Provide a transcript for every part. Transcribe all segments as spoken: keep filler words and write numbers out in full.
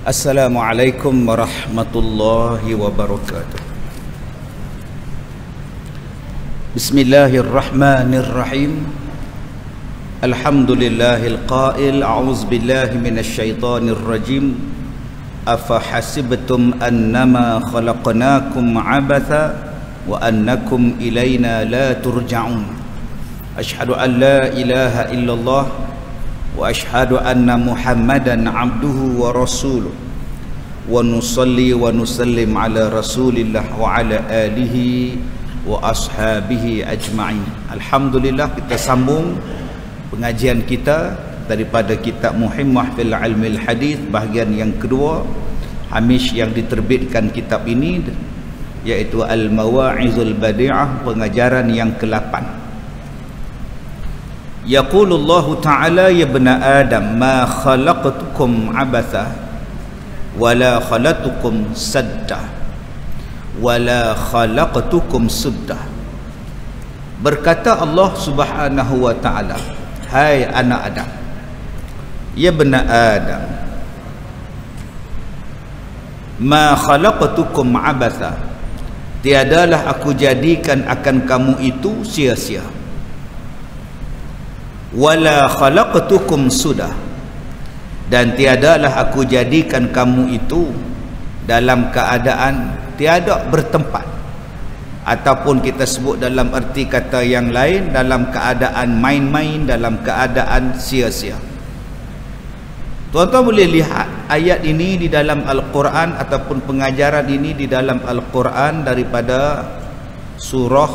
Assalamualaikum warahmatullahi wabarakatuh. Bismillahirrahmanirrahim. Alhamdulillahil qail a'udzu billahi minasy syaithanir rajim. Afa hasibtum annama khalaqnakum 'abatha wa annakum ilaina la turja'un. Asyhadu an la ilaha illallah wa ashhadu anna Muhammadan abduhu wa rasuluh wa nusalli wa nusallim ala rasulillah wa ala alihi wa ashabihi ajma'in. Alhamdulillah, kita sambung pengajian kita daripada kitab Muhimmah fil Ilmil Hadis bahagian yang kedua, hamish yang diterbitkan kitab ini, iaitu Al-Mawa'izul Badi'ah, pengajaran yang ke-lapan. Yaqulullahu ta'ala ya bani Adam ma khalaqtukum abatha wala khalaqtukum sadda wala khalaqtukum sudda. Berkata Allah Subhanahu wa ta'ala, hai anak Adam, ya bani Adam, ma khalaqtukum abatha, tiadalah aku jadikan akan kamu itu sia-sia, wala khalaqtukum sudah, dan tiadalah aku jadikan kamu itu dalam keadaan tiada bertempat, ataupun kita sebut dalam erti kata yang lain, dalam keadaan main-main, dalam keadaan sia-sia. Tuan-tuan boleh lihat ayat ini di dalam Al-Quran, ataupun pengajaran ini di dalam Al-Quran daripada surah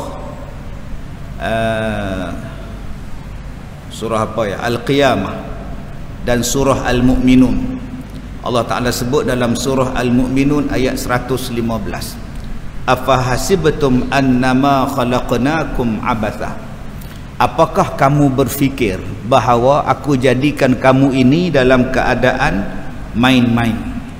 uh, surah apa ya? Al-Qiyamah dan surah Al-Mu'minun. Allah Ta'ala sebut dalam surah Al-Mu'minun ayat seratus lima belas, afa hasibtum annama khalaqnakum abatha, apakah kamu berfikir bahawa aku jadikan kamu ini dalam keadaan main-main.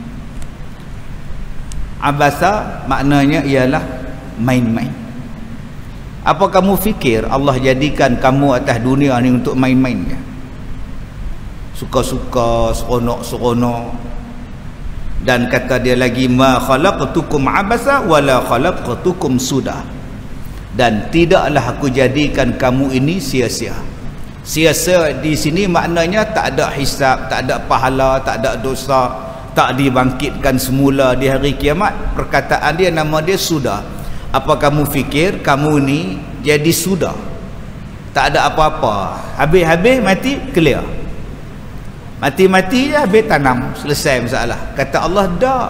Abatha maknanya ialah main-main. Apa kamu fikir Allah jadikan kamu atas dunia ni untuk main-mainnya? Suka-suka, seronok-seronok. Dan kata dia lagi, ma khalaqtukum abasa wala khalaqtukum sudah, dan tidaklah aku jadikan kamu ini sia-sia. Sia-sia di sini maknanya tak ada hisab, tak ada pahala, tak ada dosa, tak dibangkitkan semula di hari kiamat. Perkataan dia, nama dia sudah. Apa kamu fikir kamu ni jadi sudah, tak ada apa-apa, habis-habis mati clear, mati-mati je habis tanam, selesai masalah. Kata Allah, dak.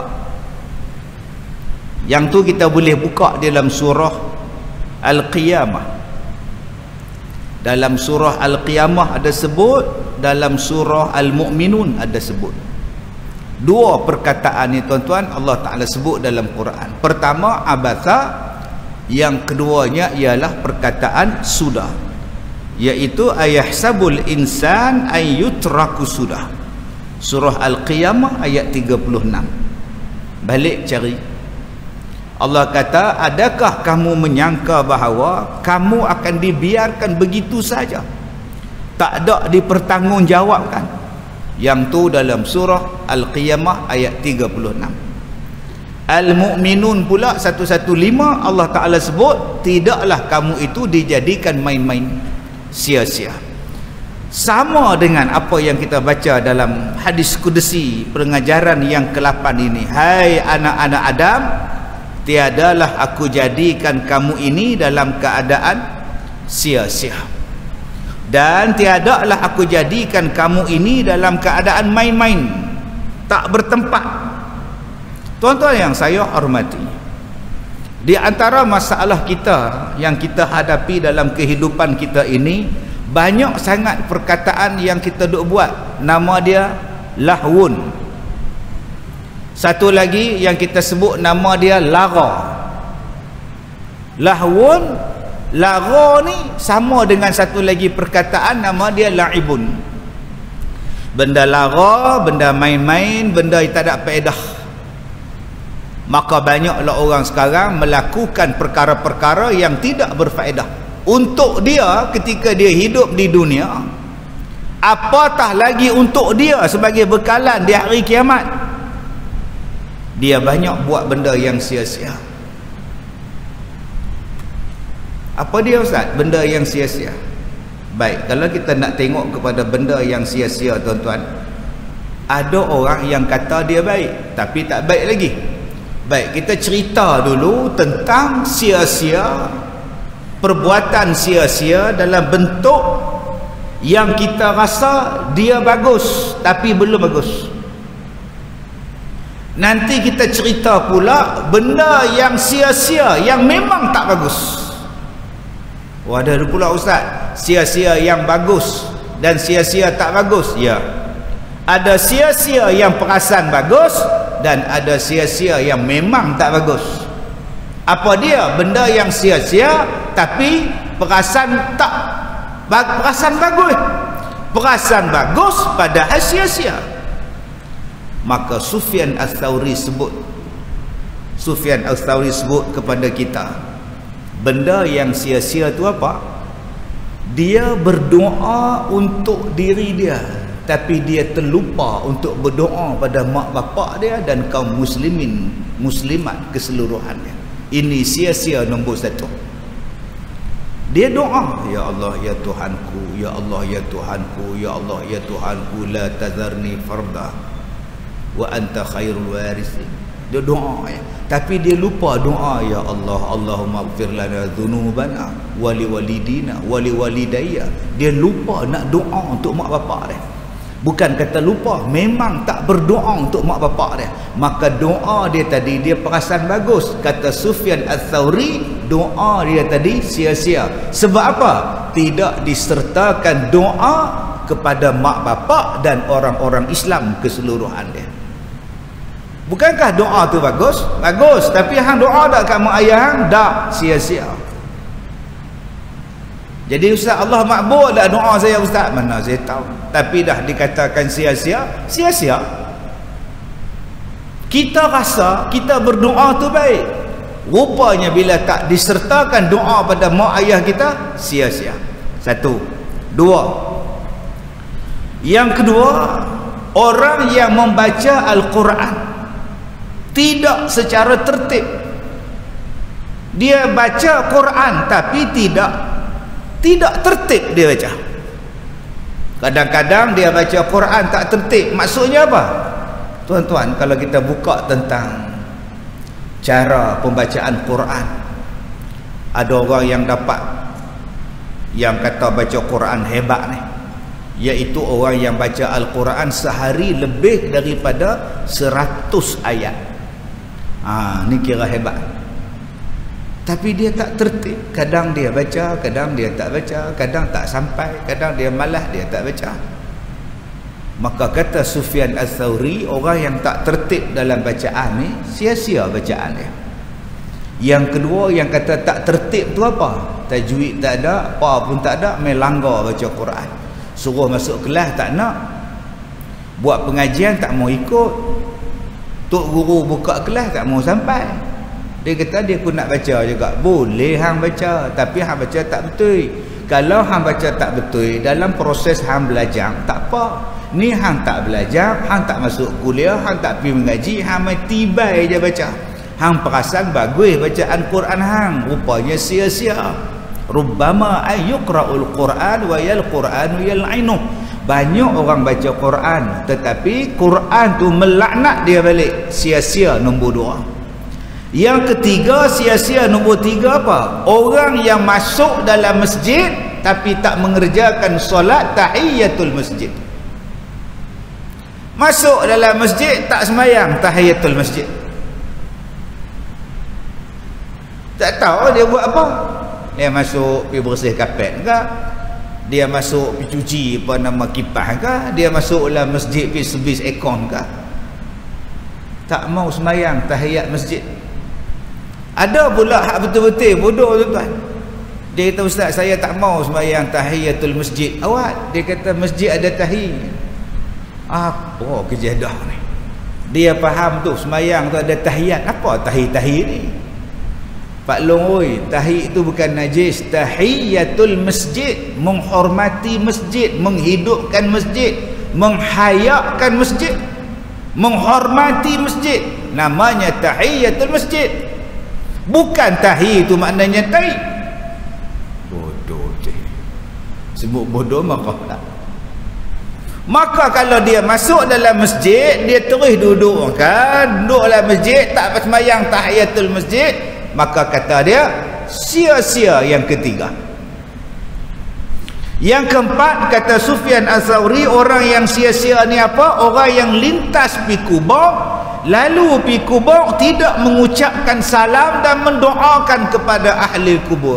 Yang tu kita boleh buka dalam surah Al-Qiyamah. Dalam surah Al-Qiyamah ada sebut, dalam surah Al-Mu'minun ada sebut. Dua perkataan ni tuan-tuan Allah Ta'ala sebut dalam Quran. Pertama abatha, yang keduanya ialah perkataan sudah, iaitu ayahsabul insan ayyutraku sudah. Surah Al-Qiyamah ayat tiga puluh enam. Balik cari. Allah kata, adakah kamu menyangka bahawa kamu akan dibiarkan begitu saja, tak ada dipertanggungjawabkan? Yang tu dalam surah Al-Qiyamah ayat tiga puluh enam. Al-Mu'minun pula seratus lima belas, Allah Ta'ala sebut, tidaklah kamu itu dijadikan main-main, sia-sia. Sama dengan apa yang kita baca dalam hadis kudusi pengajaran yang ke-lapan ini, hai anak-anak Adam, tiadalah aku jadikan kamu ini dalam keadaan sia-sia, dan tiadalah aku jadikan kamu ini dalam keadaan main-main, tak bertempat. Tuan-tuan yang saya hormati, di antara masalah kita yang kita hadapi dalam kehidupan kita ini, banyak sangat perkataan yang kita duk buat, nama dia lahwun. Satu lagi yang kita sebut nama dia lara. Lahwun, lara ni sama dengan satu lagi perkataan, nama dia laibun. Benda lara, benda main-main, benda yang tak ada faedah. Maka banyaklah orang sekarang melakukan perkara-perkara yang tidak berfaedah untuk dia ketika dia hidup di dunia, apatah lagi untuk dia sebagai bekalan di hari kiamat. Dia banyak buat benda yang sia-sia. Apa dia Ustaz? Benda yang sia-sia. Baik, kalau kita nak tengok kepada benda yang sia-sia tuan-tuan, ada orang yang kata dia baik tapi tak baik lagi. Baik, kita cerita dulu tentang sia-sia, perbuatan sia-sia dalam bentuk yang kita rasa dia bagus tapi belum bagus. Nanti kita cerita pula benda yang sia-sia yang memang tak bagus. Wah, ada pula Ustaz, sia-sia yang bagus dan sia-sia tak bagus. Ya, ada sia-sia yang perasan bagus dan ada sia-sia yang memang tak bagus. Apa dia? Benda yang sia-sia tapi perasan tak perasan bagus. Perasan bagus padahal sia-sia. Maka Sufyan Ats-Tsauri sebut Sufyan Ats-Tsauri sebut kepada kita, benda yang sia-sia tu apa? Dia berdoa untuk diri dia tapi dia terlupa untuk berdoa pada mak bapak dia dan kaum muslimin muslimat keseluruhannya. Ini sia-sia nombor satu. Dia doa, ya Allah ya Tuhanku, ya Allah ya Tuhanku, ya Allah ya Tuhanku, la tazarni farda wa anta khairul warisin. Dia doa ya. Tapi dia lupa doa, ya Allah, Allahumma ighfir lana dhunubana wa liwalidina wa liwalidayya. Dia lupa nak doa untuk mak bapak dia. Bukan kata lupa, memang tak berdoa untuk mak bapak dia. Maka doa dia tadi dia perasan bagus. Kata Sufyan Ats-Tsauri, doa dia tadi sia-sia. Sebab apa? Tidak disertakan doa kepada mak bapak dan orang-orang Islam keseluruhan dia. Bukankah doa tu bagus? Bagus. Tapi hang doa tak kat mak ayah hang? Tak, sia-sia. Jadi Ustaz, Allah makbul tak doa saya Ustaz? Mana saya tahu. Tapi dah dikatakan sia-sia, sia-sia. Kita rasa kita berdoa tu baik. Rupanya bila tak disertakan doa pada mak ayah kita, sia-sia. Satu. Dua. Yang kedua, orang yang membaca Al-Quran tidak secara tertib. Dia baca Quran tapi tidak tidak tertib dia baca. Kadang-kadang dia baca Quran tak tertib. Maksudnya apa? Tuan-tuan, kalau kita buka tentang cara pembacaan Quran, ada orang yang dapat yang kata baca Quran hebat ni, iaitu orang yang baca Al-Quran sehari lebih daripada seratus ayat. Ha, ni kira hebat. Tapi dia tak tertib. Kadang dia baca, kadang dia tak baca, kadang tak sampai, kadang dia malas, dia tak baca. Maka kata Sufyan Ats-Tsauri, orang yang tak tertib dalam bacaan ni sia-sia bacaan dia. Yang kedua yang kata tak tertib tu apa? Tajwid tak ada, apa pun tak ada, main langgar baca Quran. Suruh masuk kelas tak nak, buat pengajian tak mau ikut, tok guru buka kelas tak mau sampai. Dia kata dia pun nak baca juga. Boleh hang baca, tapi hang baca tak betul. Kalau hang baca tak betul dalam proses hang belajar, tak apa. Ni hang tak belajar, hang tak masuk kuliah, hang tak pergi mengaji, hang main tibai je baca. Hang perasan bagus bacaan Quran hang, rupanya sia-sia. Rubbama ayyuqra'ul Quran wa yal Quranu yal'inu. Banyak orang baca Quran tetapi Quran tu melaknat dia balik. Sia-sia nombor dua. Yang ketiga, sia-sia nombor tiga apa? Orang yang masuk dalam masjid tapi tak mengerjakan solat tahiyatul masjid. Masuk dalam masjid tak sembahyang tahiyatul masjid. Tak tahu dia buat apa. Dia masuk pergi bersih kapet ke? Dia masuk pergi cuci apa nama kipas ke? Dia masuk dalam masjid pergi servis aircon ke? Tak mau sembahyang tahiyat masjid. Ada pula hak betul-betul bodoh tuan-tuan. Dia kata, Ustaz saya tak mau sembahyang tahiyatul masjid. Awak, dia kata masjid ada tahiyat. Apa kejadah ni? Dia faham tu sembahyang tu ada tahiyat. Apa tahi-tahi ni? Pak Long oi, tahi itu bukan najis. Tahiyatul masjid, menghormati masjid, menghidupkan masjid, menghayakkan masjid, menghormati masjid. namanya tahiyatul masjid. Bukan tahi itu maknanya tai. Bodoh je. Sebut bodoh maka tak. Maka kalau dia masuk dalam masjid, dia terus duduk kan, duduk dalam masjid tak sembahyang tahiyatul masjid, maka kata dia sia-sia yang ketiga. Yang keempat, kata Sufyan Az-Zawri, orang yang sia-sia ni apa? Orang yang lintas pi kubur, lalu pi kubur tidak mengucapkan salam dan mendoakan kepada ahli kubur.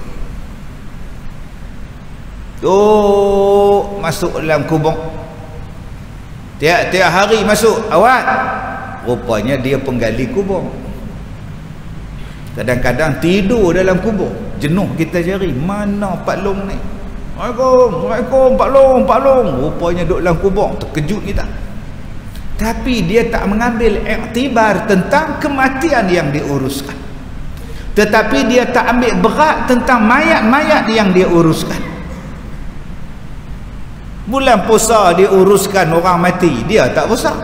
Oh, masuk dalam kubur, tiap-tiap hari masuk, awak rupanya dia penggali kubur. Kadang-kadang tidur dalam kubur, jenuh kita cari mana Pak Long ni. Assalamualaikum, Waalaikumsalam, Pak Long, Pak Long. Rupanya duduk dalam kubur, terkejut kita. Tapi dia tak mengambil iktibar tentang kematian yang diuruskan. Tetapi dia tak ambil berat tentang mayat-mayat yang dia uruskan. Bulan puasa dia uruskan orang mati, dia tak puasa.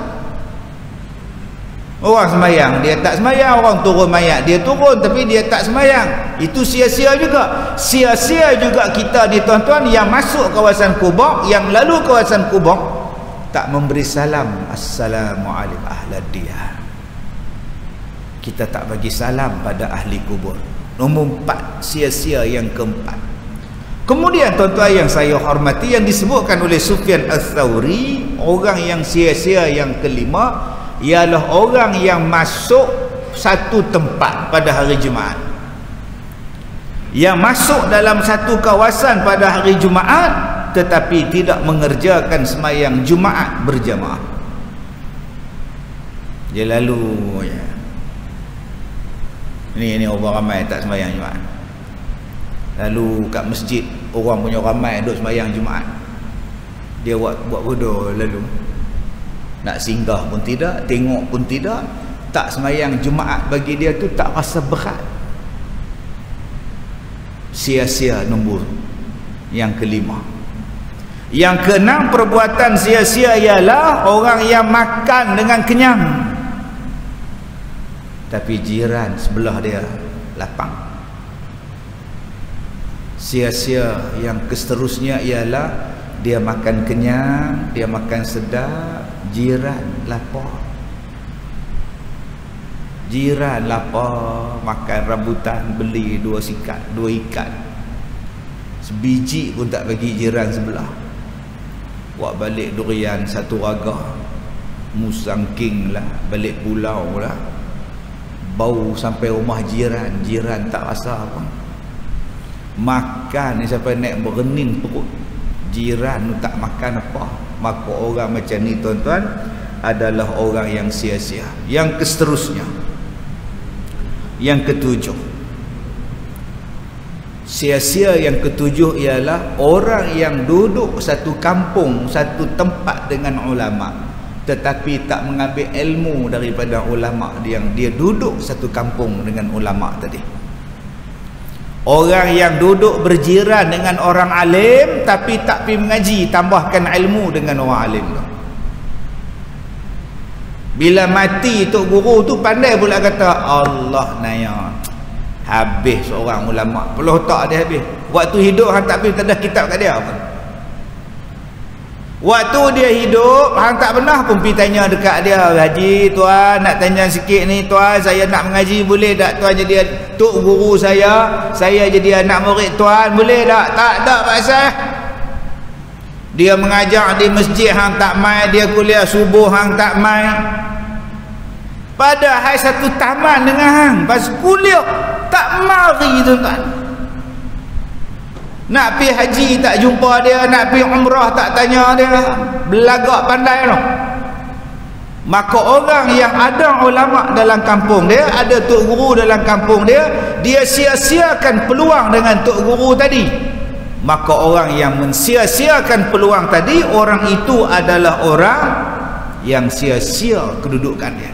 Orang sembahyang, dia tak sembahyang. Orang turun mayat, dia turun tapi dia tak sembahyang. Itu sia-sia juga. Sia-sia juga kita ni tuan-tuan, yang masuk kawasan kubur, yang lalu kawasan kubur, tak memberi salam. Assalamualaikum ahlad diyar. Kita tak bagi salam pada ahli kubur. Nombor empat, sia-sia yang keempat. Kemudian tuan-tuan yang saya hormati, yang disebutkan oleh Sufyan Az-Zawri, orang yang sia-sia yang kelima ialah orang yang masuk satu tempat pada hari Jumaat, yang masuk dalam satu kawasan pada hari Jumaat tetapi tidak mengerjakan sembahyang Jumaat berjamaah. Dia lalu ya. Ini ini orang ramai tak sembahyang Jumaat. Lalu kat masjid orang punya ramai duduk sembahyang Jumaat. Dia buat buat bodoh lalu. Nak singgah pun tidak, tengok pun tidak. Tak sembahyang Jumaat bagi dia tu tak rasa berat. Sia-sia nombor yang kelima. Yang keenam, perbuatan sia-sia ialah orang yang makan dengan kenyang tapi jiran sebelah dia lapang. Sia-sia yang seterusnya ialah dia makan kenyang, dia makan sedap, jiran lapar. Jiran lapar, makan rambutan, beli dua sikat, dua ikat, sebiji pun tak bagi jiran sebelah. Buat balik durian satu ragah, musang king lah, balik pulau lah, bau sampai rumah jiran, jiran tak rasa apa. Makan ni sampai naik berenin perut, jiran tak makan apa. Maka orang macam ni tuan-tuan adalah orang yang sia-sia. Yang seterusnya, yang ketujuh, sia-sia yang ketujuh ialah orang yang duduk satu kampung, satu tempat dengan ulama tetapi tak mengambil ilmu daripada ulama yang dia duduk satu kampung dengan ulama tadi. Orang yang duduk berjiran dengan orang alim tapi tak pergi mengaji, tambahkan ilmu dengan orang alim tu. Bila mati tok guru tu pandai pula kata Allah naya. Habis seorang ulama, peluh tak dia habis. Waktu hidup hang tak pergi, tak ada kitab kat dia apa. Waktu dia hidup hang tak pernah pun pergi tanya dekat dia, Haji tuan nak tanya sikit ni tuan, saya nak mengaji boleh tak tuan jadi tok guru saya, saya jadi anak murid tuan boleh tak? Tak ada pasal. Dia mengajar di masjid hang tak mai, dia kuliah subuh hang tak mai. Padahal satu taman dengan hang, pas kuliah tak mari tuan-tuan. Nak pergi haji tak jumpa dia, nak pergi umrah tak tanya dia, belagak pandai tu. Maka orang yang ada ulama dalam kampung dia, ada tok guru dalam kampung dia, dia sia-siakan peluang dengan tok guru tadi. Maka orang yang mensia-siakan peluang tadi, orang itu adalah orang yang sia-sia kedudukan dia.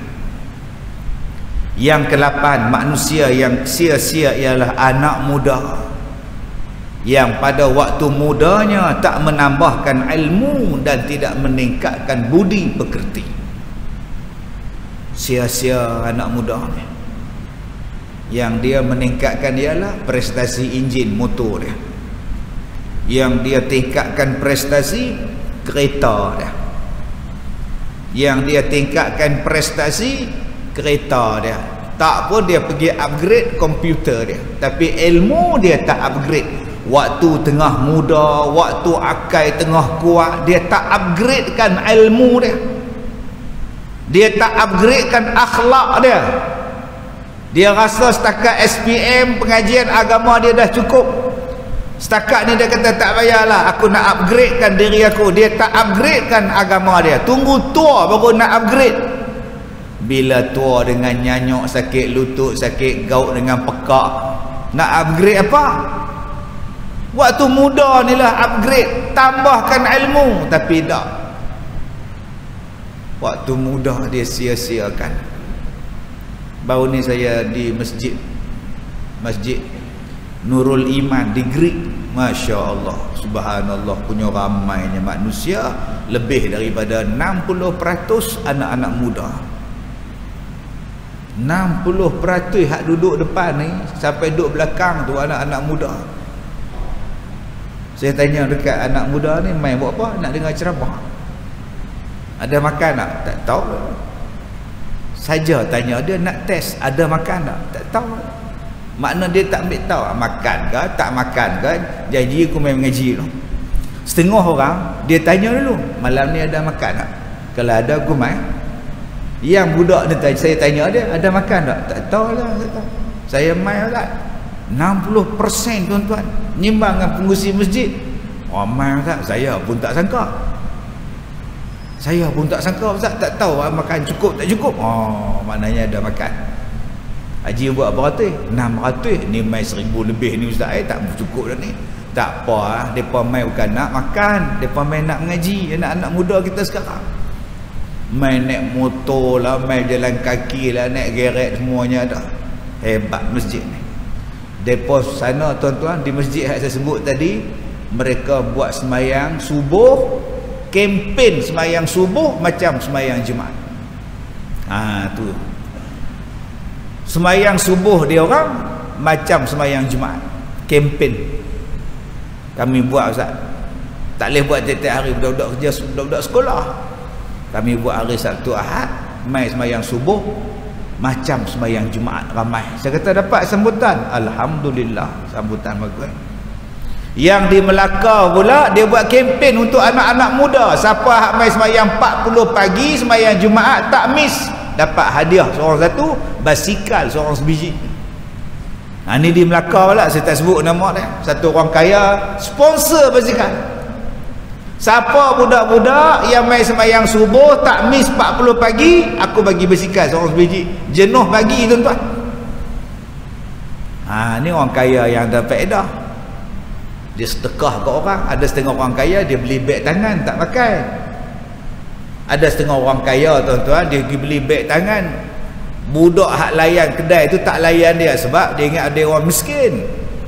Yang kedelapan, manusia yang sia-sia ialah anak muda yang pada waktu mudanya tak menambahkan ilmu dan tidak meningkatkan budi pekerti. sia-sia anak muda ni. Yang dia meningkatkan ialah prestasi enjin motor dia, yang dia tingkatkan prestasi kereta dia, yang dia tingkatkan prestasi kereta dia. Tak pun dia pergi upgrade komputer dia, tapi ilmu dia tak upgrade. Waktu tengah muda, waktu akal tengah kuat, dia tak upgradekan ilmu dia, dia tak upgradekan akhlak dia. Dia rasa setakat S P M pengajian agama dia dah cukup. Setakat ni dia kata tak payahlah, aku nak upgradekan diri aku. Dia tak upgradekan agama dia. Tunggu tua baru nak upgrade. Bila tua dengan nyanyuk, sakit lutut, sakit gaut dengan pekak, nak upgrade apa? Waktu muda ni lah upgrade, tambahkan ilmu. Tapi tak, waktu muda dia sia-siakan. Baru ni saya di masjid Masjid Nurul Iman di Greek. Masya Allah, subhanallah, punya ramainya manusia. Lebih daripada enam puluh peratus anak-anak muda. enam puluh peratus hak duduk depan ni, sampai duduk belakang tu anak-anak muda. Saya tanya dekat anak muda ni, main buat apa? Nak dengar ceramah. Ada makan tak? Tak tahu. Saja tanya dia, nak test ada makan tak? Tak tahu. Makna dia tak ambil tahu makan ke tak makan ke. Janji aku main mengaji tu. Setengah orang dia tanya dulu, malam ni ada makan tak? Kalau ada aku main. Yang budak ni tanya, saya tanya dia, ada makan tak? Tak tahu lah. Tak tahu. Saya main tak? enam puluh peratus tuan-tuan nyimbang dengan pengurusi masjid. Oh, main tak? Saya pun tak sangka. Saya pun tak sangka Ustaz, tak tahu makan cukup tak cukup. Oh, maknanya ada makan. Haji buat berapa ratus? enam ratus. Ni mai seribu lebih ni Ustaz, eh tak cukup dah ni. Tak apa ah, depa mai bukan nak makan, depa mai nak mengaji. Anak-anak muda kita sekarang mai naik motor lah, mai jalan kaki lah, naik geret semuanya ada. Hebat masjid ni. Depa sana tuan-tuan di masjid yang saya sebut tadi, mereka buat semayang subuh, kempen semayang subuh macam semayang Jumaat. Ha tu. Semayang subuh dia orang macam semayang Jumaat. Kempen. Kami buat Ustaz. Tak boleh buat tiap-tiap hari, budak-budak kerja, budak-budak sekolah. Kami buat hari Sabtu Ahad, mai semayang subuh macam semayang Jumaat ramai. Saya kata dapat sambutan. Alhamdulillah, sambutan bagus. Yang di Melaka pula dia buat kempen untuk anak-anak muda. Siapa hak mai semayang empat puluh pagi, semayang Jumaat tak miss, dapat hadiah seorang satu, basikal seorang sebiji. Ha, ni di Melaka pula, saya tak sebut nama dia. Satu orang kaya sponsor basikal. Siapa budak-budak yang mai semayang subuh tak miss empat puluh pagi, aku bagi basikal seorang sebiji. Jenuh bagi tuan-tuan. Ha, ni orang kaya yang ada faedah. Dia sedekah ke orang. Ada setengah orang kaya dia beli beg tangan tak pakai. Ada setengah orang kaya tuan-tuan, dia pergi beli beg tangan, budak hak layan kedai tu tak layan dia sebab dia ingat ada orang miskin.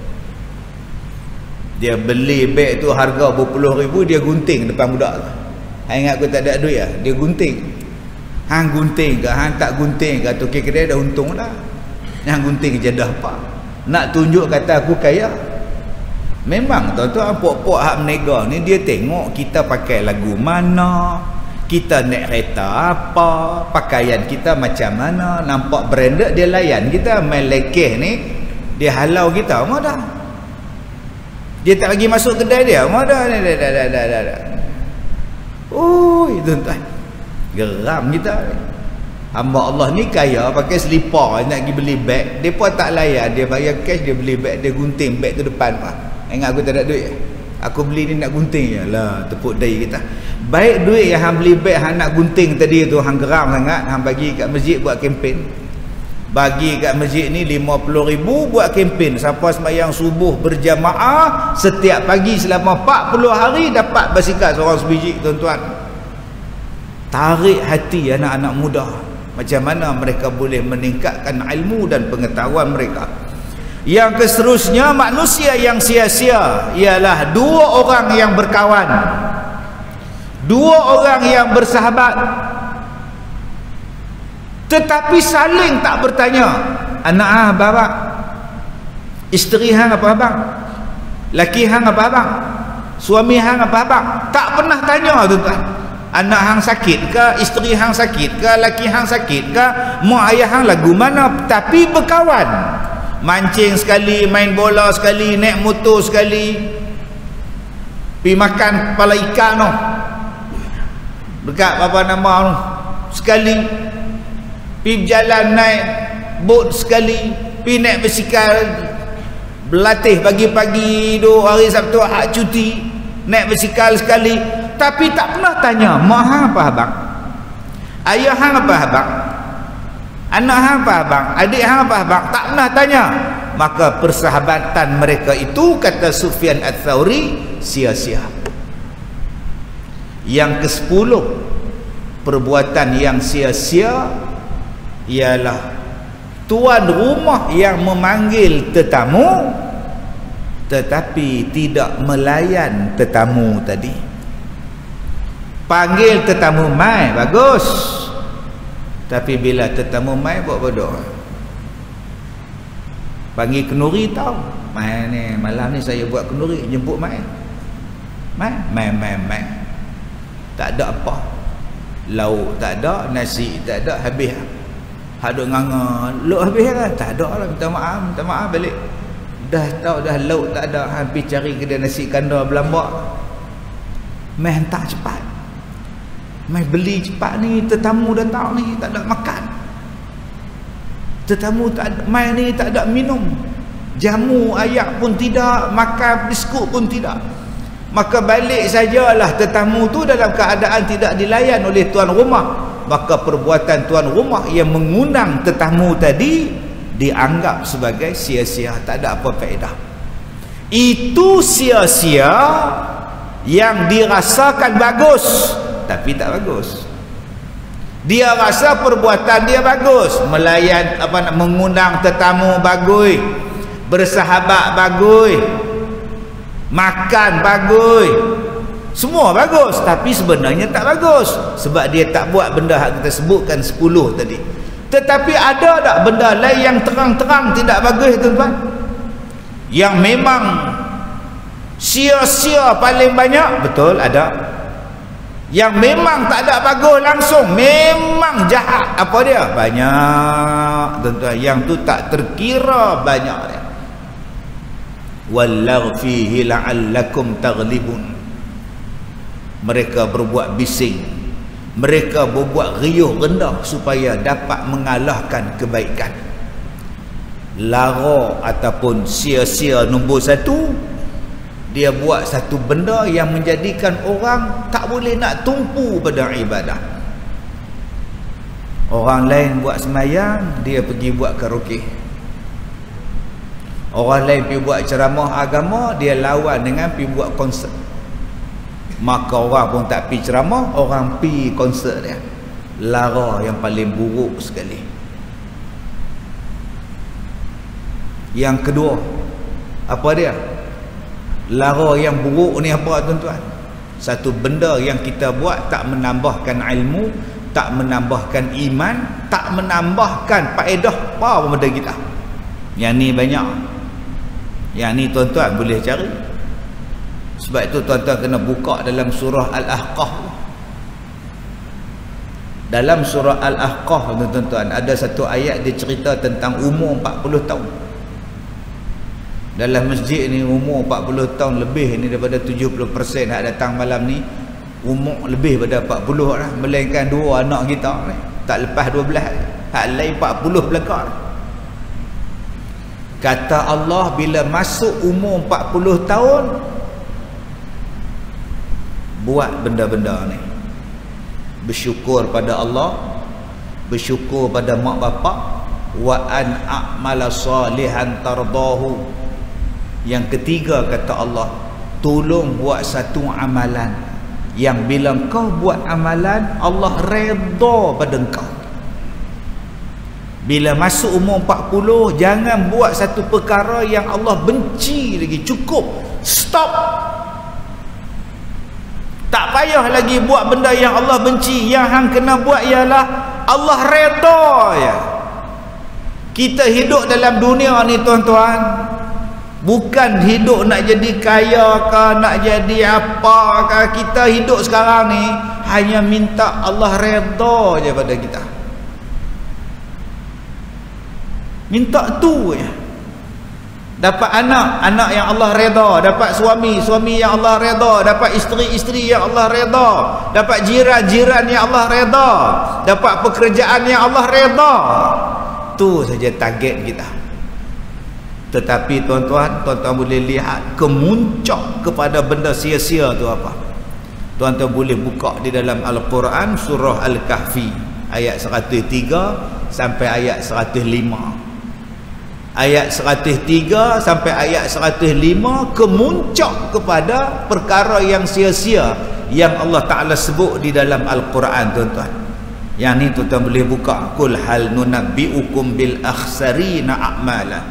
Dia beli beg tu harga berpuluh ribu, dia gunting depan budak tu. Hang ingat aku tak ada duit lah, dia gunting. Hang gunting ke, hang tak gunting ke, tu kedai dah untung dah. Hang gunting je dah apa. Nak tunjuk kata aku kaya. Memang tuan-tuan, puak-puak hak menega ni dia tengok kita pakai lagu mana, kita naik kereta apa, pakaian kita macam mana, nampak branded, dia layan kita. Main lekeh ni dia halau kita, mau dah. Dia tak bagi masuk kedai dia, mau dah dah dah dah dah dah. dah. Ui tuan-tuan, geram kita. Hamba Allah ni kaya pakai selipar nak pergi beli beg, depa tak layan, dia bayar cash, dia beli beg, dia gunting beg tu depan pak. Ingat aku tak ada duit, aku beli ni nak gunting je lah, tepuk dahi kita. Baik duit yang hang beli beg hang nak gunting tadi tu, hang geram sangat, hang bagi kat masjid buat kempen. Bagi kat masjid ni lima puluh ribu buat kempen. Siapa sembahyang subuh berjamaah setiap pagi selama empat puluh hari dapat basikal seorang sebiji tuan-tuan. Tarik hati anak-anak muda. Macam mana mereka boleh meningkatkan ilmu dan pengetahuan mereka. Yang keseterusnya, manusia yang sia-sia ialah dua orang yang berkawan, dua orang yang bersahabat. tetapi saling tak bertanya. Anak hang apa abang? Isteri hang apa abang? Laki hang apa abang? Suami hang apa abang? Tak pernah tanya tuan-tuan. Anak hang sakit ke? Isteri hang sakit ke? Laki hang sakit ke? Mak ayah hang lagu mana? Tapi berkawan, mancing sekali, main bola sekali, naik motor sekali, pergi makan kepala ikan tu dekat apa nama tu sekali, pergi berjalan naik bot sekali, pergi naik basikal, berlatih pagi-pagi tu hari Sabtu hak cuti, naik basikal sekali. Tapi tak pernah tanya mak hang apa abang, ayah hang apa abang, anak hang apa abang, adik hang apa abang. Tak pernah tanya. Maka persahabatan mereka itu, kata Sufyan Ats-Tsauri, sia-sia. Yang kesepuluh perbuatan yang sia-sia ialah tuan rumah yang memanggil tetamu tetapi tidak melayan tetamu tadi. Panggil tetamu mai, bagus, tapi bila tetamu mai buat bodoh. Panggil kenduri tahu, mai ni malam ni saya buat kenduri, jemput mai. Mai, mai, mai, mai. Tak ada apa. Lauk tak ada, nasi tak ada, habis. Haduk nganga, lauk habis kan? Tak ada lah, minta maaf, minta maaf balik. Dah tahu dah lauk tak ada, habis cari kedai nasi kandar belambak. Mai hantar cepat. Mai beli cepat ni, tetamu datang ni tak ada makan. Tetamu tak ada, mai ni tak ada minum. Jamu ayak pun tidak, makan biskut pun tidak. Maka balik sajalah tetamu tu dalam keadaan tidak dilayan oleh tuan rumah. Maka perbuatan tuan rumah yang mengundang tetamu tadi dianggap sebagai sia-sia, tak ada apa faedah. Itu sia-sia yang dirasakan bagus, tapi tak bagus. Dia rasa perbuatan dia bagus, melayan apa nak, mengundang tetamu bagus, bersahabat bagus, makan bagus, semua bagus, tapi sebenarnya tak bagus sebab dia tak buat benda yang kita sebutkan sepuluh tadi. Tetapi ada tak benda lain yang terang-terang tidak bagus tuan-tuan, yang memang sia-sia paling banyak? Betul, ada. Yang memang tak ada bagus langsung, memang jahat, apa dia? Banyak tuan-tuan. Yang tu tak terkira banyak dia. Wallahu fihi la'allakum taghlibun. Mereka berbuat bising, mereka berbuat riuh rendah supaya dapat mengalahkan kebaikan. Lara ataupun sia-sia nombor satu, dia buat satu benda yang menjadikan orang tak boleh nak tumpu pada ibadah. Orang lain buat semayang, dia pergi buat karaoke. Orang lain pergi buat ceramah agama, dia lawan dengan pergi buat konsert. Maka orang pun tak pergi ceramah, orang pergi konsert dia. Lara yang paling buruk sekali. Yang kedua, apa dia? Lara yang buruk ni apa tuan-tuan? Satu benda yang kita buat tak menambahkan ilmu, tak menambahkan iman, tak menambahkan faedah apa pada kita. Yang ni banyak. Yang ni tuan-tuan boleh cari. Sebab itu tuan-tuan kena buka dalam surah Al-Ahqaf. Dalam surah Al-Ahqaf tuan-tuan ada satu ayat dia cerita tentang umur empat puluh tahun. Dalam masjid ni umur empat puluh tahun lebih ni, daripada tujuh puluh peratus hak datang malam ni umur lebih pada empat puluh lah. Melainkan dua anak kita ni tak lepas dua belas, hak lain empat puluh belakang. Kata Allah, bila masuk umur empat puluh tahun, buat benda-benda ni. Bersyukur pada Allah, bersyukur pada mak bapak, wa an a'mala salihan tardahu. Yang ketiga kata Allah, tolong buat satu amalan yang bila kau buat amalan Allah redha pada kau. Bila masuk umur empat puluh, jangan buat satu perkara yang Allah benci lagi. Cukup, stop. Tak payah lagi buat benda yang Allah benci. Yang hang kena buat ialah Allah redha ya. Kita hidup dalam dunia ni tuan-tuan, bukan hidup nak jadi kaya ke, nak jadi apa ke. Kita hidup sekarang ni hanya minta Allah redha je pada kita. Minta tu ya. Dapat anak, anak yang Allah redha. Dapat suami, suami yang Allah redha. Dapat isteri-isteri yang Allah redha. Dapat jiran-jiran yang Allah redha. Dapat pekerjaan yang Allah redha. Tu saja target kita. Tetapi tuan-tuan, tuan-tuan boleh lihat kemuncak kepada benda sia-sia tu apa. Tuan-tuan boleh buka di dalam Al-Quran surah Al-Kahfi ayat seratus tiga sampai ayat seratus lima. Ayat seratus tiga sampai ayat seratus lima kemuncak kepada perkara yang sia-sia yang Allah Ta'ala sebut di dalam Al-Quran tuan-tuan. Yang ni tuan-tuan boleh buka. Qul hal nunabbi'ukum bil akhsarina a'mala.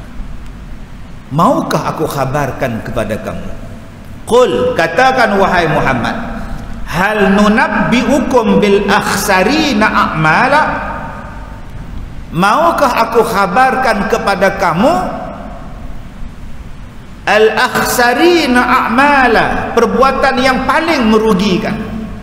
Maukah aku khabarkan kepada kamu? Qul, katakan wahai Muhammad, hal nunabbi'ukum bil akhsarina a'mala. Maukah aku khabarkan kepada kamu al-akhsarina a'mala, perbuatan yang paling merugikan,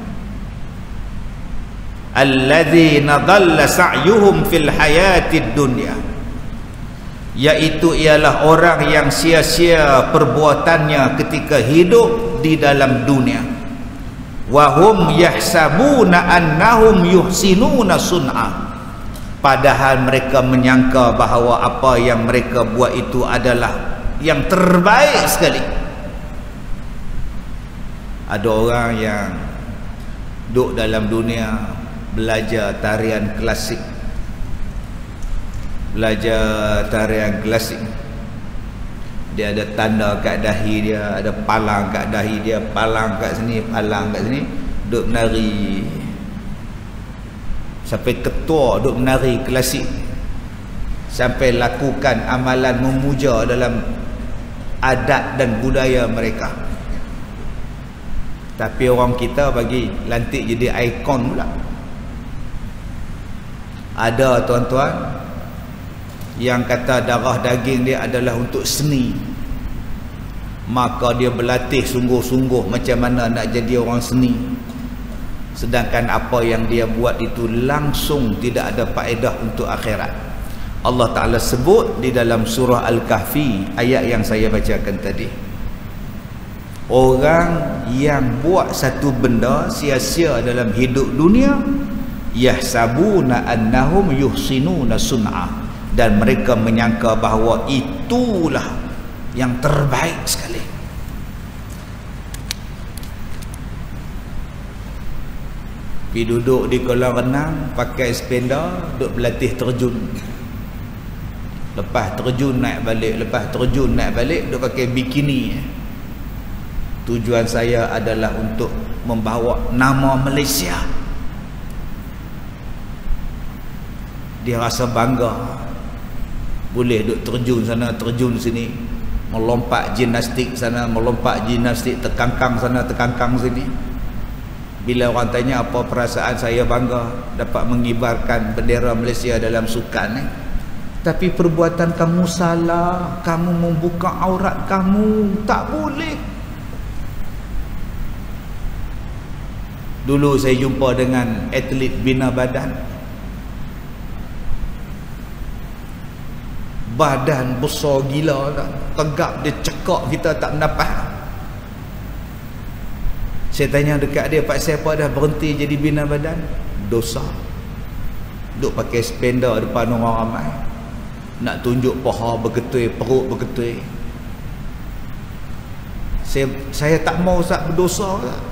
alladzina dhalla sa'yuhum fil hayatid dunya, yaitu ialah orang yang sia-sia perbuatannya ketika hidup di dalam dunia. Wa hum yahsabuna annahum yuhsinuna sun'a, padahal mereka menyangka bahawa apa yang mereka buat itu adalah yang terbaik sekali. Ada orang yang duduk dalam dunia belajar tarian klasik, belajar tarian klasik, dia ada tanda kat dahi dia, ada palang kat dahi dia, palang kat sini, palang kat sini, duduk menari sampai ketua, duk menari klasik, sampai lakukan amalan memuja dalam adat dan budaya mereka. Tapi orang kita bagi lantik jadi ikon pula. Ada tuan-tuan yang kata darah daging dia adalah untuk seni, maka dia berlatih sungguh-sungguh macam mana nak jadi orang seni. Sedangkan apa yang dia buat itu langsung tidak ada faedah untuk akhirat. Allah Ta'ala sebut di dalam surah Al-Kahfi ayat yang saya bacakan tadi. Orang yang buat satu benda sia-sia dalam hidup dunia, yahsabuna annahum yuhsinuna sun'a, dan mereka menyangka bahawa itulah yang terbaik sekali. Pergi duduk di kolam renang, pakai sepeda, duduk berlatih terjun. Lepas terjun naik balik, lepas terjun naik balik, duduk pakai bikini. Tujuan saya adalah untuk membawa nama Malaysia. Dia rasa bangga, boleh duduk terjun sana, terjun sini, melompat gimnastik sana, melompat gimnastik, terkangkang sana, terkangkang sini. Bila orang tanya apa perasaan, saya bangga dapat mengibarkan bendera Malaysia dalam sukan eh. Tapi perbuatan kamu salah, kamu membuka aurat kamu, tak boleh. Dulu saya jumpa dengan atlet bina badan, badan besar gila tak? Tegap dia cekak kita tak mendapat. Saya tanya dekat dia, Pak siapa dah berhenti jadi bina badan? Dosa. Duk pakai spender depan orang ramai, nak tunjuk paha berketui, perut berketui. Saya, saya tak mau Ustaz berdosa tak?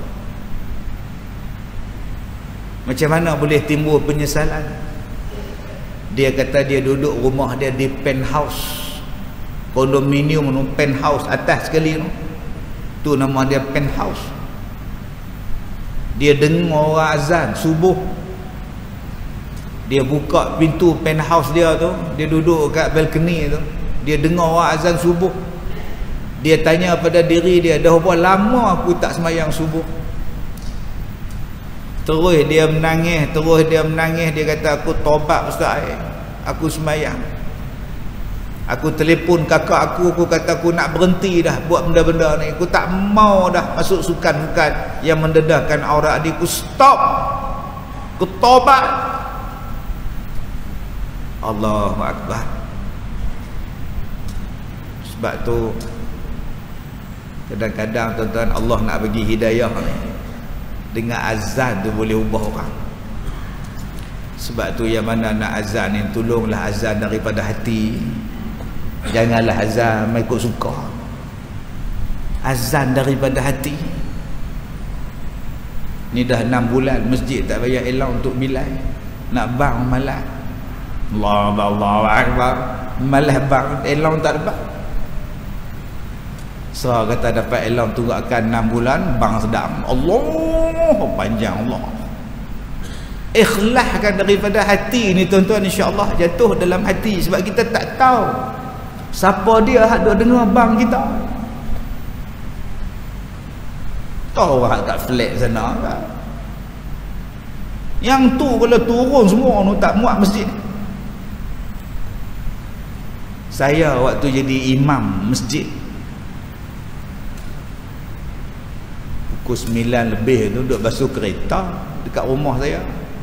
Macam mana boleh timbul penyesalan? Dia kata dia duduk rumah dia di penthouse, kondominium tu, penthouse atas sekali tu. Tu nama dia penthouse. Dia dengar orang azan subuh, dia buka pintu penthouse dia tu, dia duduk kat balcony tu, dia dengar orang azan subuh. Dia tanya pada diri dia, dah berapa lama aku tak sembahyang subuh? Terus dia menangis, terus dia menangis. Dia kata, aku tobat Ustaz, aku semayang. Aku telefon kakak aku, aku kata aku nak berhenti dah buat benda-benda ni. Aku tak mau dah masuk sukan-sukan yang mendedahkan aurat adikku. Stop. Aku tobat. Allahu Akbar. Sebab tu kadang-kadang tuan-tuan, Allah nak bagi hidayah ni, dengan azan tu boleh ubah orang. Sebab tu yang mana nak azan ni, tolonglah azan daripada hati. Janganlah azan ikut suka. Azan daripada hati. Ni dah enam bulan masjid tak payah elang untuk bilai. Nak bang malas. Allah Allahu Akbar. Malas bang, elang tak dapat. So kata dapat elang tunggakan enam bulan, bang sedang. Allah panjang Allah. Ikhlaskan daripada hati ni tuan-tuan, insya-Allah jatuh dalam hati. Sebab kita tak tahu siapa dia hak duk dengar bang kita. Tahu hak kat flat sana kan. Yang tu kalau turun semua tu tak muat masjid. Saya waktu jadi imam masjid pukul sembilan lebih tu duduk basuh kereta dekat rumah saya.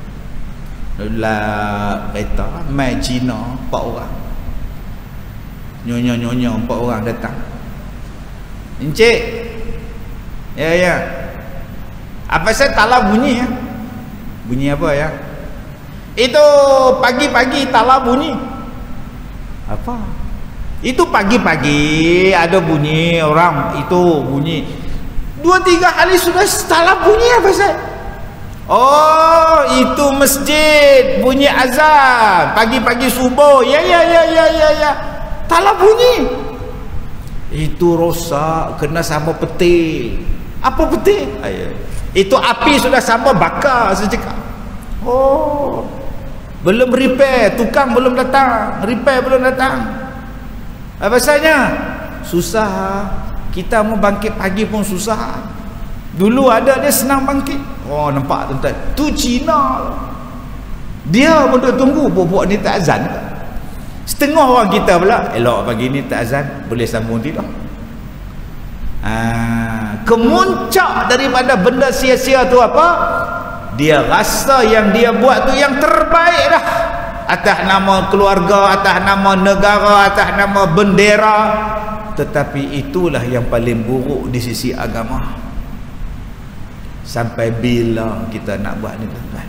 Lah kereta mai Cina empat orang. Nyonya-nyonya empat orang datang. Encik. Ya ya. Apa saya tala bunyi ya? Bunyi apa ya? Itu pagi-pagi tala bunyi. Apa? Itu pagi-pagi ada bunyi orang itu bunyi. Dua tiga kali sudah tala bunyi apa saya? Oh, itu masjid bunyi azan pagi-pagi subuh. Ya ya ya ya ya ya. Tala bunyi. Itu rosak, kena sama peti. Apa peti? Itu api sudah sama bakar sejak. Oh, belum repair, tukang belum datang, repair belum datang. Apa pasanya? Susah. Kita mau bangkit pagi pun susah. Dulu ada dia senang bangkit. Oh, nampak tuan-tuan. Tu Cina. Dia pun duk tunggu buat-buat ni tak azan ke? Setengah orang kita pula, elok pagi ni tak azan, boleh sambung tidur. Ha, kemuncak daripada benda sia-sia tu apa? Dia rasa yang dia buat tu yang terbaik dah. Atas nama keluarga, atas nama negara, atas nama bendera. Tetapi itulah yang paling buruk di sisi agama. Sampai bila kita nak buat ni tuan-tuan?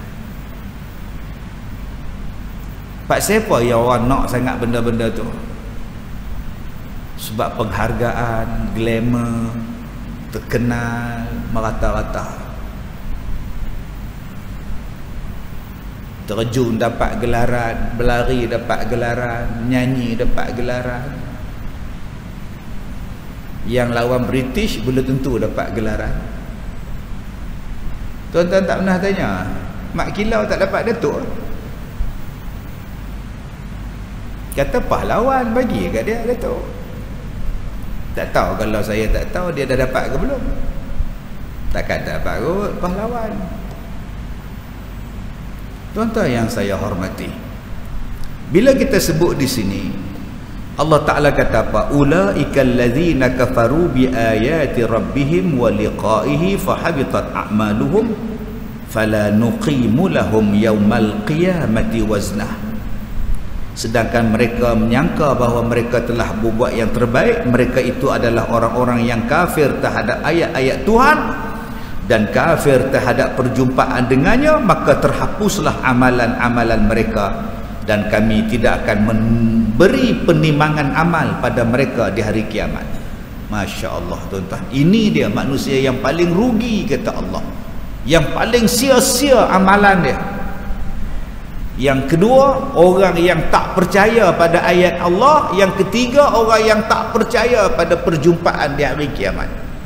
Pak siapa yang orang nak sangat benda-benda tu? Sebab penghargaan, glamour, terkenal, merata-rata. Terjun dapat gelaran, berlari dapat gelaran, nyanyi dapat gelaran. Yang lawan British belum tentu dapat gelaran. Tuan-tuan tak pernah tanya, Mak Kilau tak dapat datuk? Kata pahlawan bagi kat dia datuk. Tak tahu, kalau saya tak tahu dia dah dapat ke belum. Takkan dapat kot pahlawan. Tuan-tuan yang saya hormati, bila kita sebut di sini Allah Ta'ala kata apa? Ulaikal ladzina kafaru bi ayati rabbihim wa liqa'ihi fahabitat a'maluhum fala nuqimu lahum yaumal qiyamati waznah. Sedangkan mereka menyangka bahawa mereka telah berbuat yang terbaik. Mereka itu adalah orang-orang yang kafir terhadap ayat-ayat Tuhan dan kafir terhadap perjumpaan dengannya, maka terhapuslah amalan-amalan mereka dan kami tidak akan memberi penimbangan amal pada mereka di hari kiamat. Masya Allah tuan-tuan, ini dia manusia yang paling rugi kata Allah, yang paling sia-sia amalan dia. Yang kedua, orang yang tak percaya pada ayat Allah. Yang ketiga, orang yang tak percaya pada perjumpaan di hari kiamat.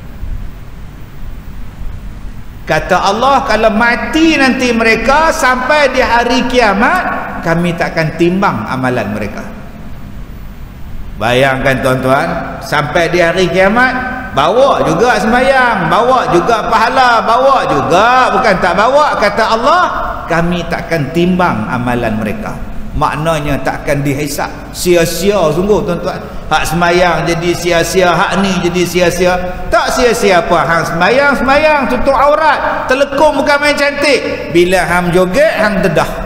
Kata Allah, kalau mati nanti mereka sampai di hari kiamat, kami takkan timbang amalan mereka. Bayangkan tuan-tuan, sampai di hari kiamat bawa juga sembahyang, bawa juga pahala, bawa juga, bukan tak bawa. Kata Allah, kami takkan timbang amalan mereka. Maknanya takkan dihisap. Sia-sia sungguh tuan-tuan. Hak sembahyang jadi sia-sia, hak ni jadi sia-sia. Tak sia-sia apa. Hang sembahyang, sembahyang tutup aurat, telekung bukan main cantik. Bila hang joget, hang dedah.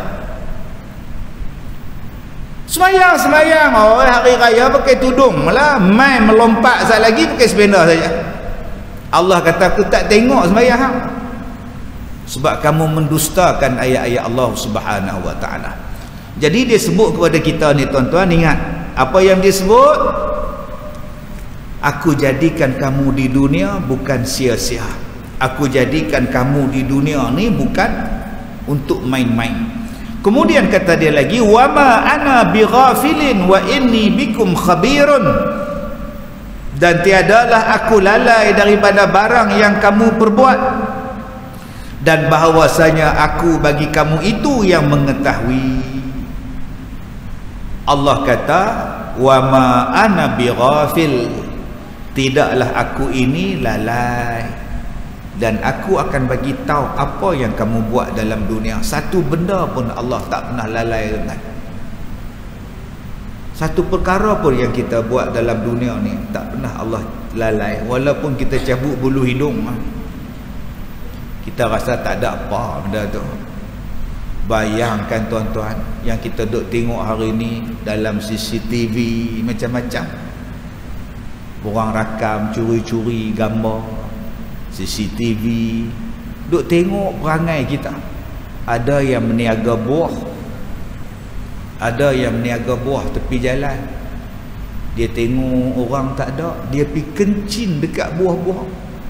Semayang, semayang. Oh, hari raya pakai tudung lah. Main melompat sekali lagi pakai sepeda saja. Allah kata, aku tak tengok semayang. Sebab kamu mendustakan ayat-ayat Allah Subhanahu wa ta'ala. Jadi dia sebut kepada kita ni tuan-tuan, ingat apa yang dia sebut? Aku jadikan kamu di dunia bukan sia-sia. Aku jadikan kamu di dunia ni bukan untuk main-main. Kemudian kata dia lagi, wa ma ana bighafilin wa inni bikum khabirun, dan tiadalah aku lalai daripada barang yang kamu perbuat, dan bahawasanya aku bagi kamu itu yang mengetahui. Allah kata, wa ma ana bighafil, tidaklah aku ini lalai, dan aku akan bagi tahu apa yang kamu buat dalam dunia. Satu benda pun Allah tak pernah lalai dengan. Satu perkara pun yang kita buat dalam dunia ni tak pernah Allah lalai. Walaupun kita cabut bulu hidung, kita rasa tak ada apa benda tu. Bayangkan tuan-tuan, yang kita duk tengok hari ni dalam C C T V macam-macam. Orang rakam curi-curi gambar, C C T V, duk tengok perangai kita. Ada yang meniaga buah, ada yang meniaga buah tepi jalan. Dia tengok orang tak ada, dia pergi kencing dekat buah-buah.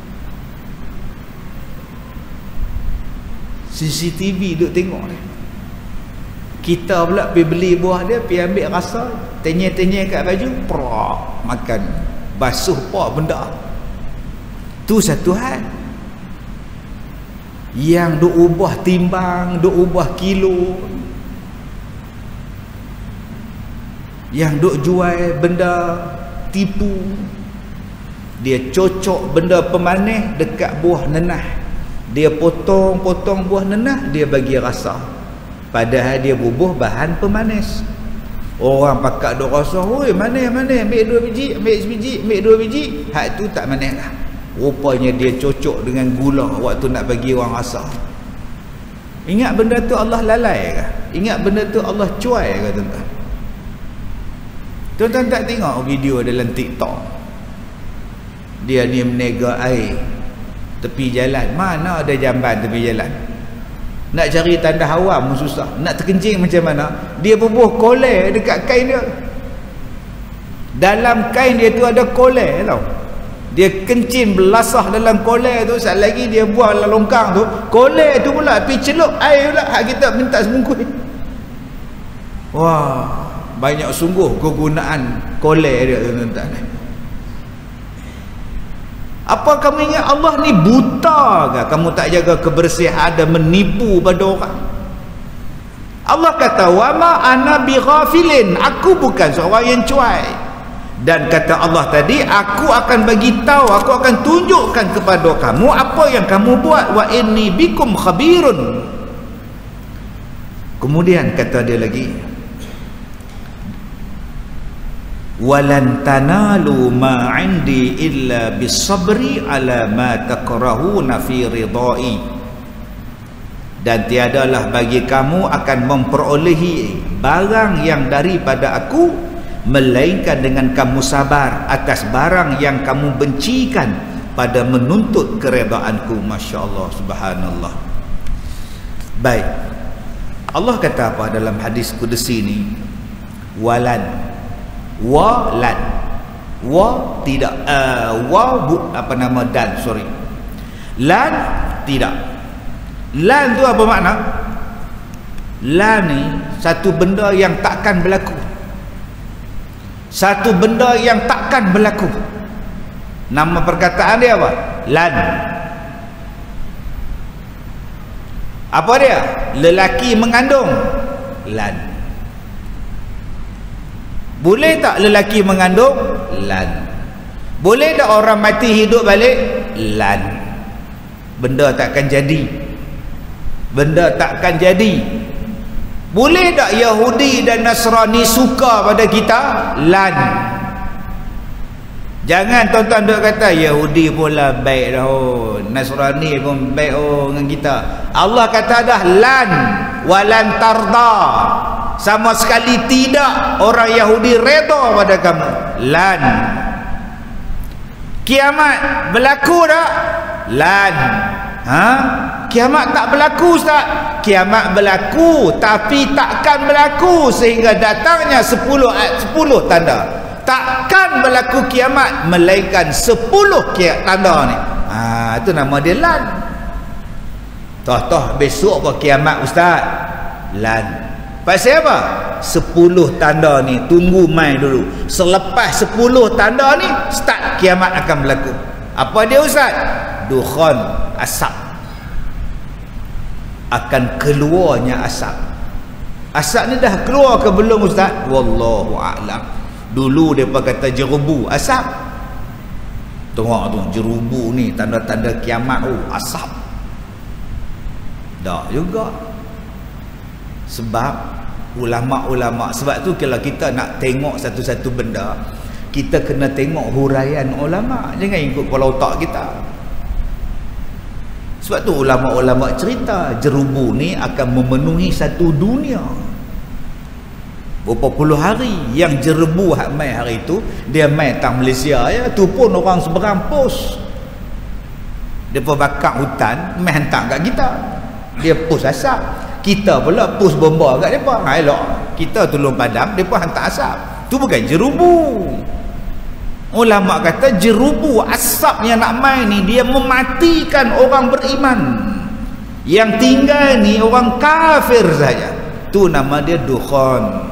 C C T V duk tengok dia. Kita pula pergi beli buah dia, pergi ambil rasa, tenyek-tenyek kat baju, prak, makan. Basuh apa benda. Tu satu hal. Yang duk ubah timbang, duk ubah kilo, yang duk jual benda tipu, dia cocok benda pemanis dekat buah nenah. Dia potong-potong buah nenah, dia bagi rasa, padahal dia bubuh bahan pemanis. Orang pakak duk rasa, oi manis manis, ambil dua biji, ambil sebiji, ambil dua biji. Hak tu tak manis lah. Rupanya dia cocok dengan gula waktu nak bagi orang rasa. Ingat benda tu Allah lalai ke? Ingat benda tu Allah cuai ke tuan-tuan? Tuan-tuan tak tengok video dalam TikTok? Dia ni menega air tepi jalan. Mana ada jamban tepi jalan? Nak cari tanda hawa pun susah. Nak terkencing macam mana? Dia bubuh kolej dekat kain dia. Dalam kain dia tu ada kolej tau. Dia kencing belasah dalam kolej tu. Sekali lagi dia buang dalam longkang tu, kolej tu pula pergi celup air pula. Hak kita minta sebungkus. Wah, banyak sungguh kegunaan kolej dia tuan-tuan. Apa kamu ingat Allah ni buta ke? Kamu tak jaga kebersihan dan menipu pada orang. Allah kata, wa ma ana bighafilin, aku bukan seorang yang cuai. Dan kata Allah tadi, aku akan bagi tahu, aku akan tunjukkan kepada kamu apa yang kamu buat. Wa inni bikum khabirun. Kemudian kata dia lagi, walan tanalu ma indi illa bisabri ala ma takrahuna fi ridai, dan tiadalah bagi kamu akan memperolehi barang yang daripada aku melainkan dengan kamu sabar atas barang yang kamu bencikan pada menuntut keredaanku. Masya Allah, subhanallah. Baik, Allah kata apa dalam hadis Qudsi ni? Walan, wa lan, wa tidak, uh, wa bu, apa nama dan, sorry, lan tidak. Lan tu apa makna? Lan ni satu benda yang takkan berlaku, satu benda yang takkan berlaku. Nama perkataan dia apa? Lan. Apa dia? Lelaki mengandung. Lan. Boleh tak lelaki mengandung? Lan. Boleh tak orang mati hidup balik? Lan. Benda takkan jadi. Benda takkan jadi. Boleh tak Yahudi dan Nasrani suka pada kita? Lan. Jangan tuan-tuan duk kata Yahudi pula baik dah, oh, Nasrani pun baik oh dengan kita. Allah kata dah lan walan tarda. Sama sekali tidak orang Yahudi redha pada kamu. Lan. Kiamat berlaku tak? Lan. Ha? Kiamat tak berlaku Ustaz. Kiamat berlaku tapi takkan berlaku sehingga datangnya sepuluh sepuluh tanda. Takkan berlaku kiamat melainkan sepuluh tanda ni. Ha, itu nama dia lan. Toh-toh besok apa kiamat Ustaz? Lan. Pasal apa? Sepuluh tanda ni tunggu mai dulu. Selepas sepuluh tanda ni start kiamat akan berlaku. Apa dia Ustaz? Dukhan, asap. Akan keluarnya asap. Asap ni dah keluar ke belum Ustaz? Wallahu a'lam. Dulu mereka kata jerubu asap. Tengok tu jerubu ni tanda-tanda kiamat. Oh asap. Tak juga. Sebab ulama-ulama, sebab tu kalau kita nak tengok satu-satu benda, kita kena tengok huraian ulama, jangan ikut kepala otak kita. Sebab tu ulama-ulama cerita jerubu ni akan memenuhi satu dunia berapa puluh hari. Yang jerebu hak mai hari tu, dia mai tang Malaysia ya, tu pun orang seberang pos. Depa bakar hutan mai hantar kat kita. Dia pos asap. Kita pula pos bomba kat depa. Ha elok. Kita tolong padam, depa hantar asap. Tu bukan jerubu. Ulama kata jerubu asap yang nak mai ni dia mematikan orang beriman. Yang tinggal ni orang kafir saja. Tu nama dia dukhan.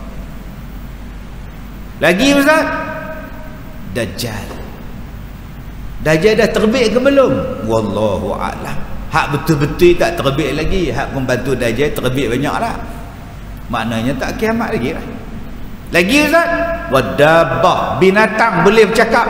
Lagi Ustaz? Dajjal. Dajjal dah terbit ke belum? Wallahu a'lam. Hak betul-betul tak terbit lagi. Hak pembantu Dajjal terbit banyak dah. Maknanya tak kiamat lagi lah. Lagi Ustaz? Wadabah. Binatang boleh bercakap.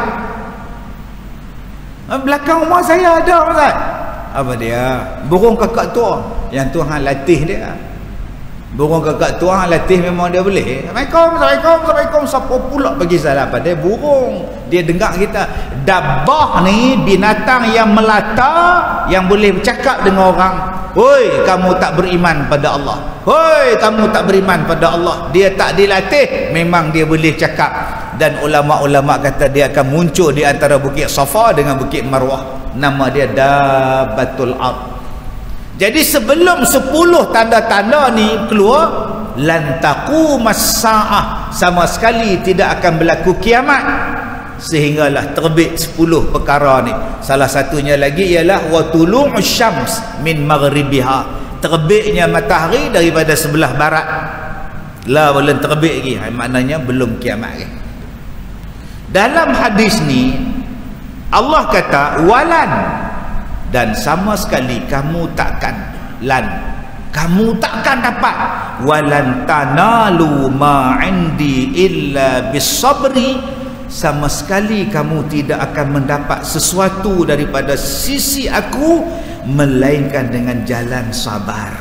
Belakang rumah saya ada Ustaz. Apa dia? Burung kakak tua. Yang Tuhan latih dia. Burung kakak tua latih memang dia boleh. Assalamualaikum, Assalamualaikum, Assalamualaikum. Siapa pula bagi salam pada burung? Dia dengar kita. Dabbah ni binatang yang melata, yang boleh bercakap dengan orang. Hoi, kamu tak beriman pada Allah. Hoi, kamu tak beriman pada Allah. Dia tak dilatih, memang dia boleh cakap. Dan ulama-ulama kata dia akan muncul di antara Bukit Safa dengan Bukit Marwah. Nama dia Dabbatul Ard. Jadi sebelum sepuluh tanda-tanda ni keluar, lan taqumas saah, sama sekali tidak akan berlaku kiamat sehinggalah terbit sepuluh perkara ni. Salah satunya lagi ialah wa tulu'us syams min maghribiha, terbitnya matahari daripada sebelah barat. La belum terbit lagi, maknanya belum kiamat lagi. Dalam hadis ni Allah kata walan, dan sama sekali kamu takkan, lan kamu takkan dapat, walan tanalu ma indi illa bisabri, sama sekali kamu tidak akan mendapat sesuatu daripada sisi aku melainkan dengan jalan sabar.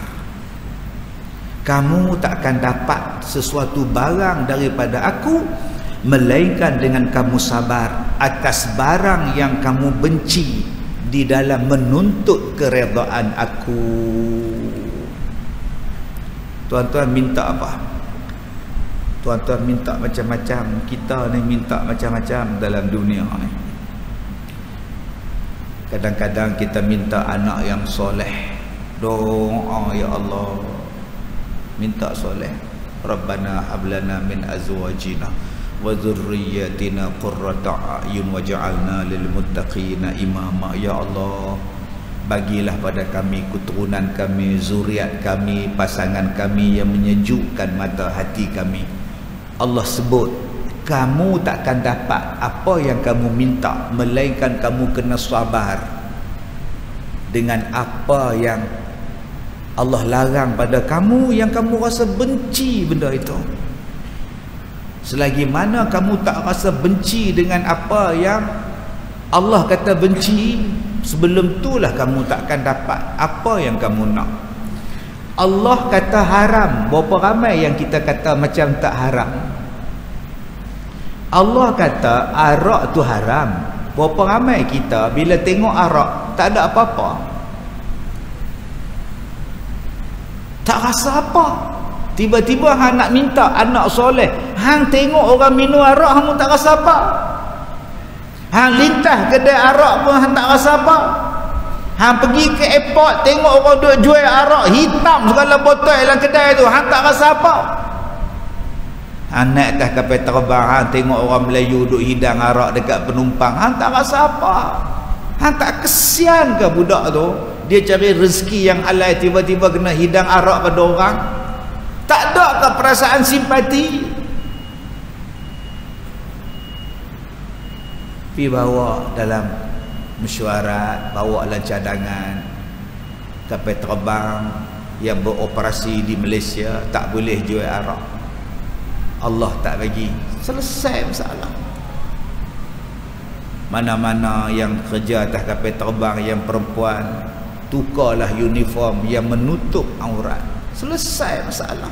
Kamu takkan dapat sesuatu barang daripada aku melainkan dengan kamu sabar atas barang yang kamu benci di dalam menuntut keredaan aku. Tuan-tuan minta apa? Tuan-tuan minta macam-macam. Kita ni minta macam-macam dalam dunia ni. Kadang-kadang kita minta anak yang soleh. Doa ya Allah, minta soleh. Rabbana hablana min azwajina wa dzurriyyatina qurrata a'yun waj'alna lil muttaqina imama. Ya Allah, bagilah pada kami, keturunan kami, zuriat kami, pasangan kami yang menyejukkan mata hati kami. Allah sebut, kamu takkan dapat apa yang kamu minta melainkan kamu kena sabar dengan apa yang Allah larang pada kamu, yang kamu rasa benci benda itu. Selagi mana kamu tak rasa benci dengan apa yang Allah kata benci, sebelum itulah kamu takkan dapat apa yang kamu nak. Allah kata haram, berapa ramai yang kita kata macam tak haram? Allah kata arak tu haram, berapa ramai kita bila tengok arak tak ada apa-apa, tak rasa apa. Tiba-tiba hang nak minta anak soleh, hang tengok orang minum arak hang tak rasa apa. Hang lintas kedai arak pun hang tak rasa apa. Hang pergi ke airport tengok orang duk jual arak hitam segala botol dalam kedai tu, hang tak rasa apa. Hang naik atas kapal terbang, hang tengok orang Melayu duk hidang arak dekat penumpang, hang tak rasa apa. Hang tak kesian ke budak tu? Dia cari rezeki yang halal, tiba-tiba kena hidang arak pada orang. Tak ada ke perasaan simpati? Pergi bawa dalam mesyuarat, bawa dalam cadangan. Kapal terbang yang beroperasi di Malaysia tak boleh jual arak. Allah tak bagi, selesai masalah. Mana-mana yang kerja atas kapal terbang yang perempuan, tukarlah uniform yang menutup aurat, selesai masalah.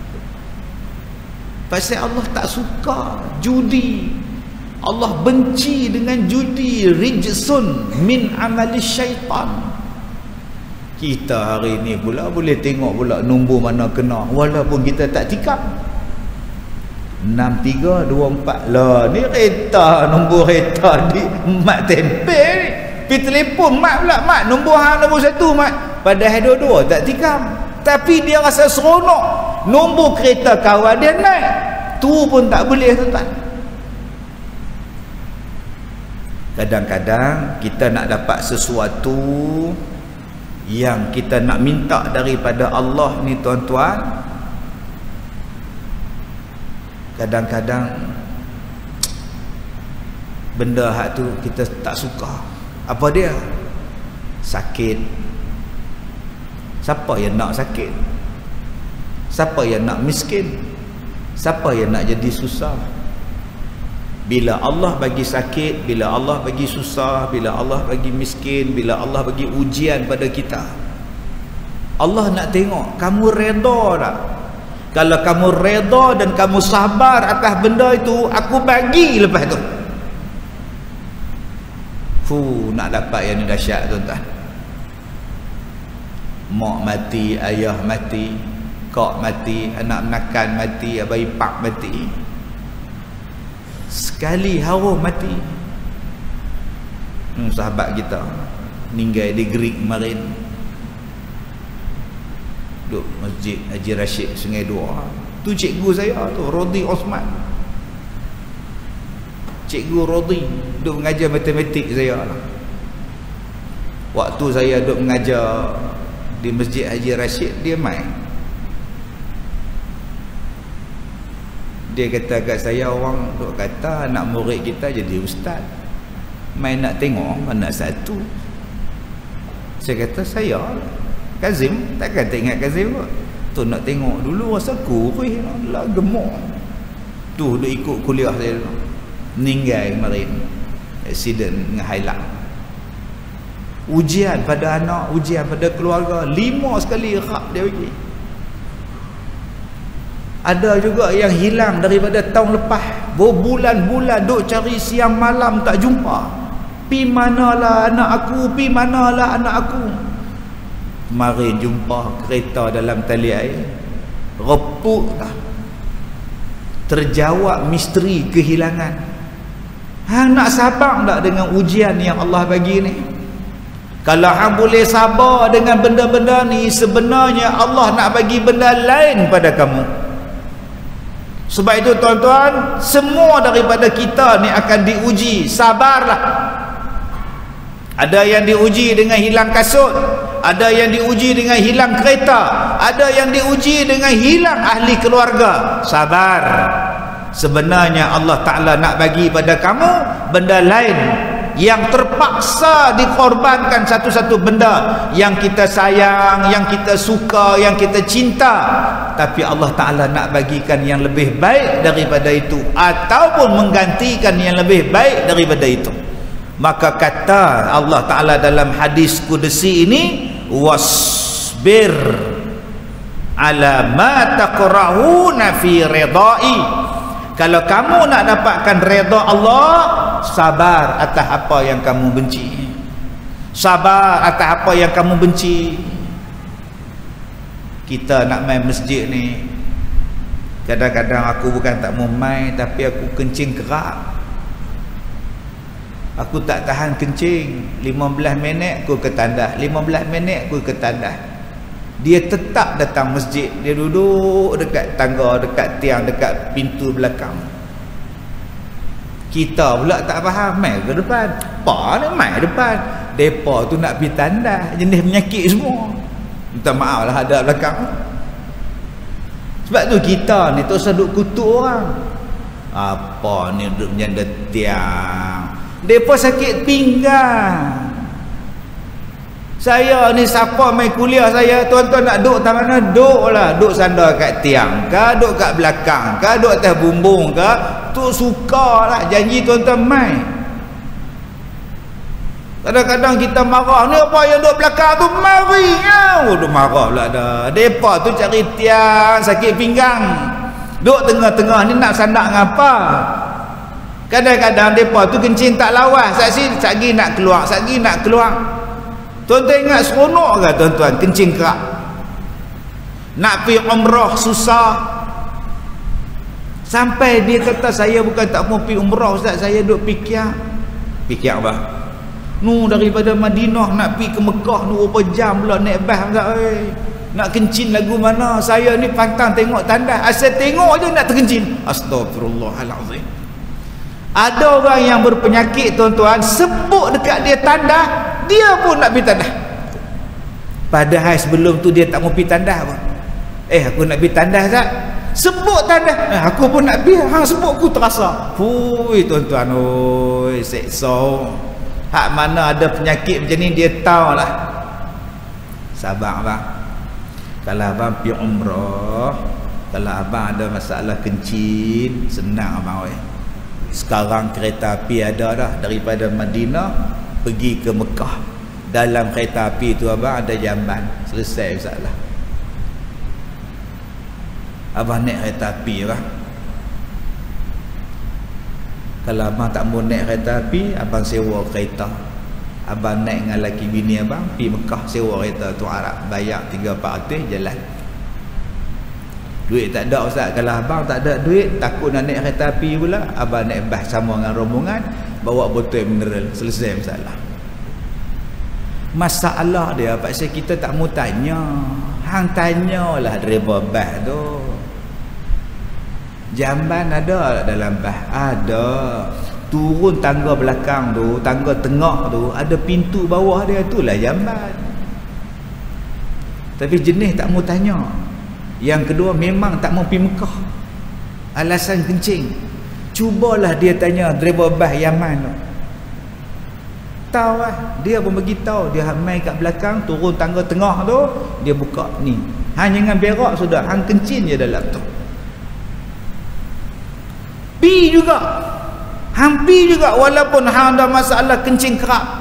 Pasal Allah tak suka judi. Allah benci dengan judi. Rijsun min amali syaitan. Kita hari ni pula boleh tengok pula nombor mana kena, walaupun kita tak tikam. Enam tiga dua empat lah, ni kereta, nombor kereta di mak tempel ni. Pergi telefon mak pula, mak nombor hang nombor satu mak, padahal dua-dua tak tikam. Tapi dia rasa seronok, nombor kereta kawan dia naik, tu pun tak boleh tuan-tuan. Kadang-kadang kita nak dapat sesuatu yang kita nak minta daripada Allah ni tuan-tuan, kadang-kadang benda hak tu kita tak suka. Apa dia? Sakit. Siapa yang nak sakit? Siapa yang nak miskin? Siapa yang nak jadi susah? Bila Allah bagi sakit, bila Allah bagi susah, bila Allah bagi miskin, bila Allah bagi ujian pada kita, Allah nak tengok kamu reda tak? Kalau kamu reda dan kamu sabar atas benda itu, aku bagi lepas tu. Fuh, nak dapat yang ni dahsyat tuan-tuan. Mak mati, ayah mati, kak mati, anak menakan mati, abang ipar mati. Sekali harum mati. Hmm, sahabat kita meninggal di Greek kemarin, duduk Masjid Haji Rashid Sungai Dua. Tu cikgu saya tu, Rodi Osman. Cikgu Rodi duduk mengajar matematik saya. Waktu saya duduk mengajar di Masjid Haji Rashid, dia main. Dia kata kat saya, orang duk kata anak murid kita jadi ustaz, main nak tengok mana satu. Saya kata, saya Kazim, takkan tak ingat Kazim kot. Tu nak tengok dulu, rasa kurih lah, gemuk. Tu duk ikut kuliah saya dulu. Meninggal kemarin, accident dengan highlight. Ujian pada anak, ujian pada keluarga, lima sekali khab dia bagi. Ada juga yang hilang daripada tahun lepas, berbulan-bulan duk cari siang malam tak jumpa. Pi manalah anak aku, pi manalah anak aku. Kemarin jumpa kereta dalam tali air, repuk dah. Terjawab misteri kehilangan. Hang nak sabar tak dengan ujian yang Allah bagi ni? Kalau hang boleh sabar dengan benda-benda ni, sebenarnya Allah nak bagi benda lain pada kamu. Sebab itu tuan-tuan, semua daripada kita ni akan diuji. Sabarlah. Ada yang diuji dengan hilang kasut, ada yang diuji dengan hilang kereta, ada yang diuji dengan hilang ahli keluarga. Sabar. Sebenarnya Allah Ta'ala nak bagi pada kamu benda lain yang terpaksa dikorbankan satu-satu benda yang kita sayang, yang kita suka, yang kita cinta, tapi Allah Ta'ala nak bagikan yang lebih baik daripada itu ataupun menggantikan yang lebih baik daripada itu. Maka kata Allah Ta'ala dalam hadis kudusi ini, wasbir ala ma taqrahuna fi ridai. Kalau kamu nak dapatkan redha Allah, sabar atas apa yang kamu benci. Sabar atas apa yang kamu benci. Kita nak main masjid ni, kadang-kadang aku bukan tak mau main, tapi aku kencing kerak. Aku tak tahan kencing. lima belas minit aku ke tandas, lima belas minit aku ke tandas. Dia tetap datang masjid, dia duduk dekat tangga, dekat tiang, dekat pintu belakang. Kita pula tak faham, mai ke depan. Apa ni mai depan? Depa tu nak pergi tandas, jenis penyakit semua. Minta maaf lah ada belakang. Sebab tu kita ni tak usah duduk kutuk orang. Apa ni duduk menjanda tiang. Depa sakit pinggang. Saya ni siapa main kuliah saya, tuan-tuan nak duduk tak mana, duduk lah. Duduk sandar kat tiang ke, duduk kat belakang ke, duduk atas bumbung ke, tu suka lah. Janji tuan-tuan main. Kadang-kadang kita marah, ni apa yang duduk belakang tu, mari ya. Oh, duduk marah pula dah. Depa tu cari tiang, sakit pinggang, duduk tengah-tengah ni nak sandak ngapa. Kadang-kadang depa tu kencing tak lawas, saksi sagi nak keluar, sagi nak keluar. Tuan-tuan ingat seronok ke tuan-tuan kencing kerak? Nak pergi umrah susah. Sampai dia kata, saya bukan tak mau pergi umrah Ustaz, saya duduk fikir. Fikir apa? Nu daripada Madinah nak pergi ke Mekah nu berapa jam pula naik bas Ustaz. Oi. Nak kencing lagu mana? Saya ni pantang tengok tandas. Asal tengok je nak terkencing. Astagfirullahalazim. Ada orang yang berpenyakit tuan-tuan, sebut dekat dia tandas, dia pun nak pergi tandas. Padahal sebelum tu dia tak mau pergi tandas pun. Eh aku nak pergi tandas tak? Sebut tandas. Eh, aku pun nak pergi. Hang sebut aku terasa. Hui tuan-tuan, oi seksa. Hak mana ada penyakit macam ni dia tahu lah. Sabar bang. Kalau abang pergi umrah, kalau abang ada masalah kencing, senang abang oi. Sekarang kereta api ada dah daripada Madinah pergi ke Mekah. Dalam kereta api tu abang ada jamban. Selesai Ustaz lah. Abang naik kereta api abang. Kalau abang tak mau naik kereta api, abang sewa kereta. Abang naik dengan laki bini abang pergi Mekah, sewa kereta tu Arab, bayar tiga empat ratus jalan. Duit tak ada Ustaz. Kalau abang tak ada duit, takut nak naik kereta api pula, abang naik bas sama dengan rombongan, bawa botol mineral, selesai masalah. Masalah dia pasal kita tak mau tanya. Hang tanyalah driver bas tu. Jamban ada dalam bas? Ada. Turun tangga belakang tu, tangga tengah tu, ada pintu bawah dia, itulah jamban. Tapi jenis tak mau tanya. Yang kedua memang tak mau pergi Mekah, alasan kencing. Cubalah dia tanya driver bas Yaman tu, tahu lah. Dia pun bagi tahu, dia main kat belakang, turun tangga tengah tu, dia buka ni, hang jangan berak sudah, hang kencing je dalam tu. Pi juga, hang pi juga walaupun hang ada masalah kencing kerak.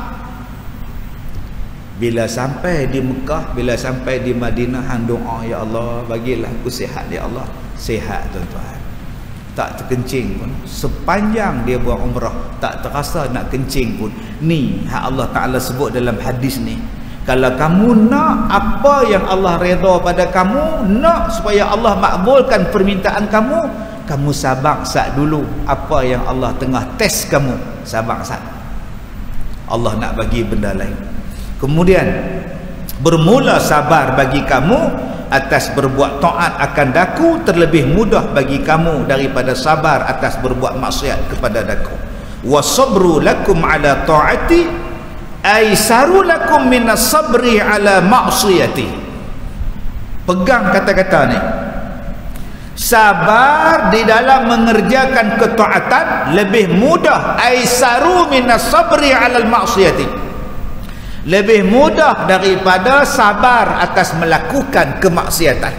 Bila sampai di Mekah, bila sampai di Madinah, hang doa, ya Allah bagilah aku sihat ya Allah. Sihat tuan-tuan, tak terkencing pun. Sepanjang dia buat umrah tak terasa nak kencing pun. Ni hak Allah Ta'ala sebut dalam hadis ni. Kalau kamu nak apa yang Allah redha pada kamu, nak supaya Allah makbulkan permintaan kamu, kamu sabar sat dulu. Apa yang Allah tengah test kamu, sabar sat. Allah nak bagi benda lain. Kemudian bermula sabar bagi kamu atas berbuat taat akan daku terlebih mudah bagi kamu daripada sabar atas berbuat maksiat kepada daku. Wasabru lakum ala taati aisaru lakum minas sabri ala ma'siyati. Pegang kata-kata ni. Sabar di dalam mengerjakan ketaatan lebih mudah, aisaru minas sabri 'alal ma'siyati, lebih mudah daripada sabar atas melakukan kemaksiatan.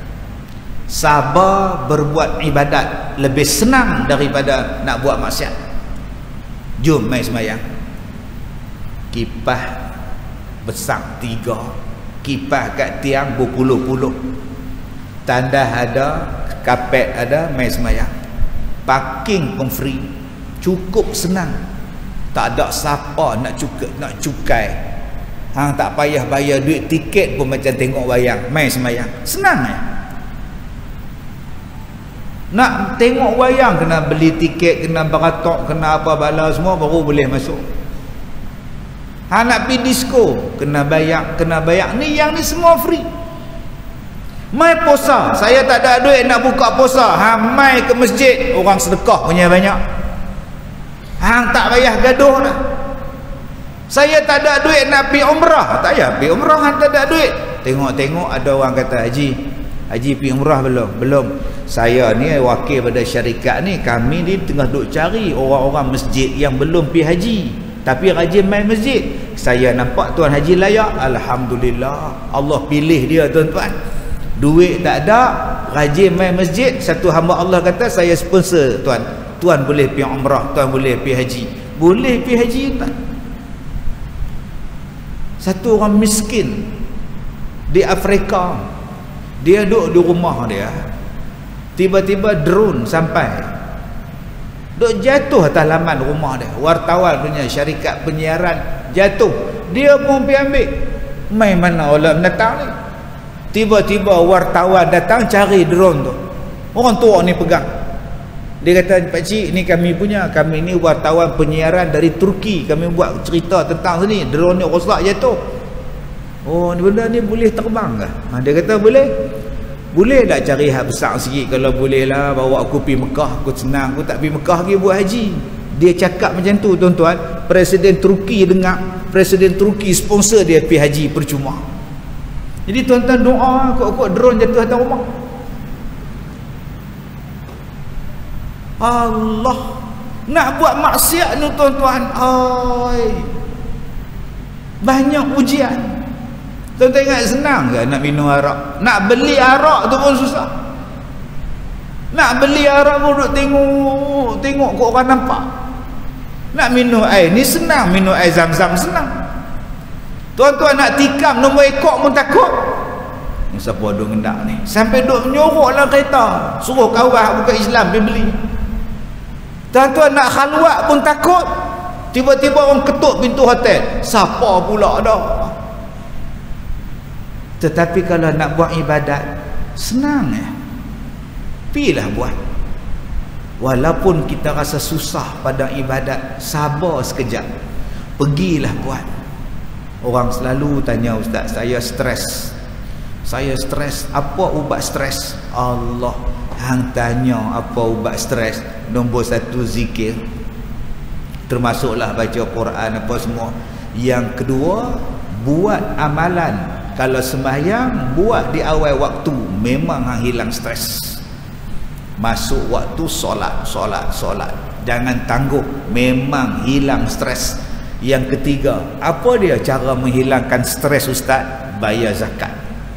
Sabar berbuat ibadat lebih senang daripada nak buat maksiat. Jom mai sembahyang. Kipas besar tiga, kipas kat tiang berpuluh-puluh, tandas ada, kapet ada, mai sembahyang. Parking pun free, cukup senang. Tak ada siapa nak cukai, nak cukai. Hang tak payah bayar duit tiket pun macam tengok wayang, mai sembahyang. Senang ya. Nak tengok wayang kena beli tiket, kena beratok, kena apa bala semua baru boleh masuk. Ha, nak pergi disco kena bayar, kena bayar. Ni yang ni semua free. Mai puasa, saya tak ada duit nak buka puasa. Ha, mai ke masjid, orang sedekah punya banyak. Hang tak payah gaduh dah. Saya tak ada duit nak pergi umrah, tak payah pergi umrah, hang tak ada duit. Tengok-tengok ada orang kata, Haji, Haji pergi umrah belum? Belum. Saya ni wakil pada syarikat ni, kami ni tengah duk cari orang-orang masjid yang belum pergi haji tapi rajin main masjid. Saya nampak Tuan Haji layak, alhamdulillah, Allah pilih dia tuan-tuan. Duit tak ada, rajin main masjid. Satu hamba Allah kata, saya sponsor tuan, tuan boleh pergi umrah, tuan boleh pergi haji. Boleh pergi haji tak? Satu orang miskin di Afrika, dia duduk di rumah dia, tiba-tiba drone sampai, duk jatuh atas laman rumah dia. Wartawan punya syarikat penyiaran jatuh, dia pun pergi ambil. Mai mana orang datang ni? Tiba-tiba wartawan datang cari drone tu. Orang tua ni pegang. Dia kata, Pak Cik, ni kami punya, kami ni wartawan penyiaran dari Turki, kami buat cerita tentang sini, drone ni rosak jatuh. Oh, ni benda ni boleh terbang ke? Ha, dia kata boleh. Boleh tak cari hak besar sikit? Kalau boleh lah, bawa aku pergi Mekah, aku senang, aku tak pergi Mekah lagi buat haji. Dia cakap macam tu tuan-tuan. Presiden Turki dengar, Presiden Turki sponsor dia pergi haji percuma. Jadi tuan-tuan doa, kok-kok drone jatuh atas rumah. Allah, nak buat maksiat ni tuan-tuan, oi, banyak ujian. Tuan-tuan ingat senang ke nak minum arak? Nak beli arak tu pun susah. Nak beli arak pun duk tengok, tengok kok orang nampak. Nak minum air ni senang, minum air Zam-Zam senang. Tuan-tuan nak tikam nombor ekor pun takut. Ni siapa duk ngendak ni? Sampai duk menyorok dalam kereta, suruh kawan bukan Islam pergi beli. Tuan-tuan nak khalwat pun takut. Tiba-tiba orang ketuk pintu hotel, siapa pula dah? Tetapi kalau nak buat ibadat, senang ya. Pilah buat. Walaupun kita rasa susah pada ibadat, sabar sekejap, pergilah buat. Orang selalu tanya, Ustaz, saya stres, saya stres, apa ubat stres? Allah, hang tanya apa ubat stres? Nombor satu zikir, termasuklah baca Quran apa semua. Yang kedua, buat amalan. Kalau sembahyang, buat di awal waktu, memang hang hilang stres. Masuk waktu solat, solat, solat, jangan tangguh, memang hilang stres. Yang ketiga, apa dia cara menghilangkan stres Ustaz? Bayar zakat.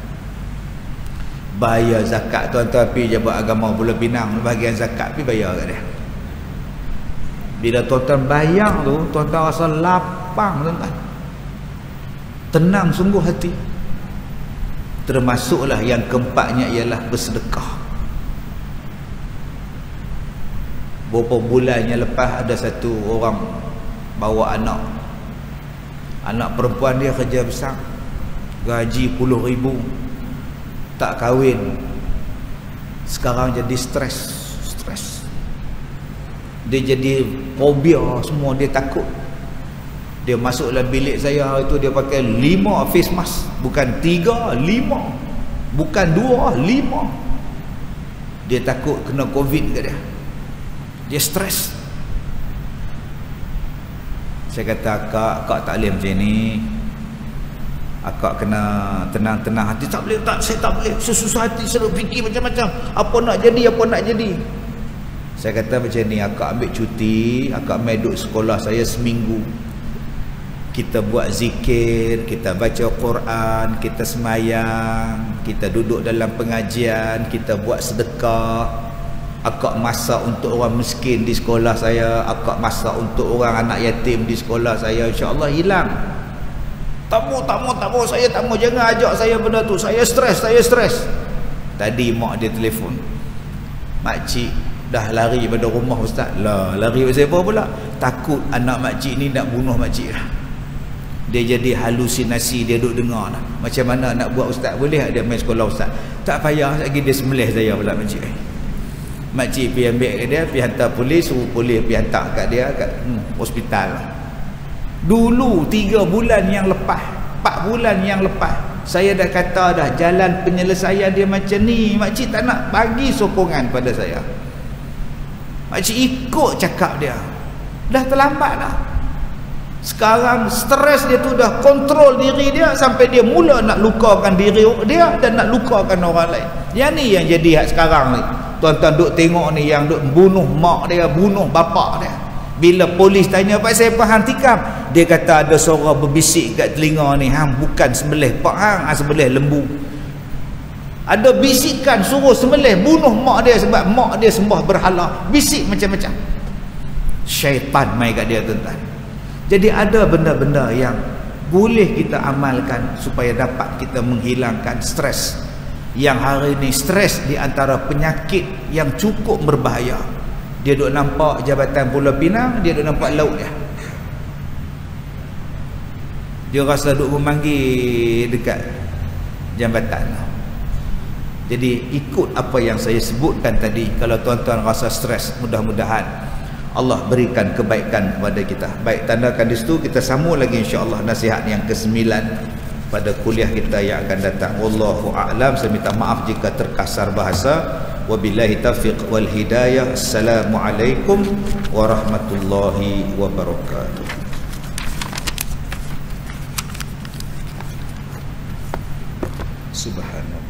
Bayar zakat. Tuan-tuan pergi Jabat Agama Pulau Pinang, bahagian zakat, pergi bayar kat dia. Bila tuan-tuan bayar tu, tuan-tuan rasa lapang tuan-tuan, tenang sungguh hati. Termasuklah yang keempatnya ialah bersedekah. Beberapa bulannya lepas, ada satu orang bawa anak, anak perempuan dia kerja besar, gaji puluh ribu, tak kahwin, sekarang jadi stres, stres. Dia jadi fobia semua, dia takut. Dia masuk dalam bilik saya itu, dia pakai lima face mask, bukan tiga, lima, bukan dua, lima. Dia takut kena covid ke dia. Dia stres. Saya kata, kak, kak tak boleh macam ni. Akak kena tenang-tenang hati. Tak boleh, tak, saya tak boleh. Susah hati, selalu fikir macam-macam. Apa nak jadi, apa nak jadi. Saya kata macam ni, akak ambil cuti, akak main duduk sekolah saya seminggu. Kita buat zikir, kita baca Quran, kita semayang, kita duduk dalam pengajian, kita buat sedekah. Akak masak untuk orang miskin di sekolah saya, akak masak untuk orang anak yatim di sekolah saya. InsyaAllah hilang. Tak mau, tak mau, tak mau, saya tak mau, jangan ajak saya benda tu, saya stres, saya stres. Tadi mak dia telefon, makcik dah lari pada rumah ustaz. Lah, lari pada siapa pula? Takut anak makcik ni nak bunuh makcik lah. Dia jadi halusinasi, dia duduk dengar lah. Macam mana nak buat ustaz? Boleh tak dia main sekolah ustaz? Tak payah lagi, dia sembelih saya pula makcik. Makcik pergi ambil kat dia, pergi hantar polis, suruh polis pergi hantar kat dia kat hmm, hospital. Dulu tiga bulan yang lepas, empat bulan yang lepas, saya dah kata dah jalan penyelesaian dia macam ni. Makcik tak nak bagi sokongan pada saya. Makcik ikut cakap dia. Dah terlambat dah. Sekarang stres dia tu dah kontrol diri dia sampai dia mula nak lukakan diri dia dan nak lukakan orang lain. Yang ni yang jadi hak sekarang ni. Tuan-tuan duk tengok ni yang duk bunuh mak dia, bunuh bapak dia. Bila polis tanya, Pak saya faham tikam, dia kata ada suara berbisik kat telinga ni, hang bukan sembelih pak hang, hang sembelih lembu. Ada bisikan suruh sembelih, bunuh mak dia sebab mak dia sembah berhala. Bisik macam-macam. Syaitan mai kat dia tuan-tuan. Jadi ada benda-benda yang boleh kita amalkan supaya dapat kita menghilangkan stres. Yang hari ni stres di antara penyakit yang cukup berbahaya. Dia duk nampak Jabatan Pulau Pinang, dia duk nampak laut dia. Dia rasa duk memanggil dekat jambatan. Jadi ikut apa yang saya sebutkan tadi. Kalau tuan-tuan rasa stres, mudah-mudahan Allah berikan kebaikan kepada kita. Baik, tandakan di situ. Kita sambung lagi insya-Allah nasihat yang kesembilan pada kuliah kita yang akan datang. Wallahu a'lam. Saya minta maaf jika terkasar bahasa. Wabillahi taufiq wal hidayah. Assalamualaikum warahmatullahi wabarakatuh. Subhanallah.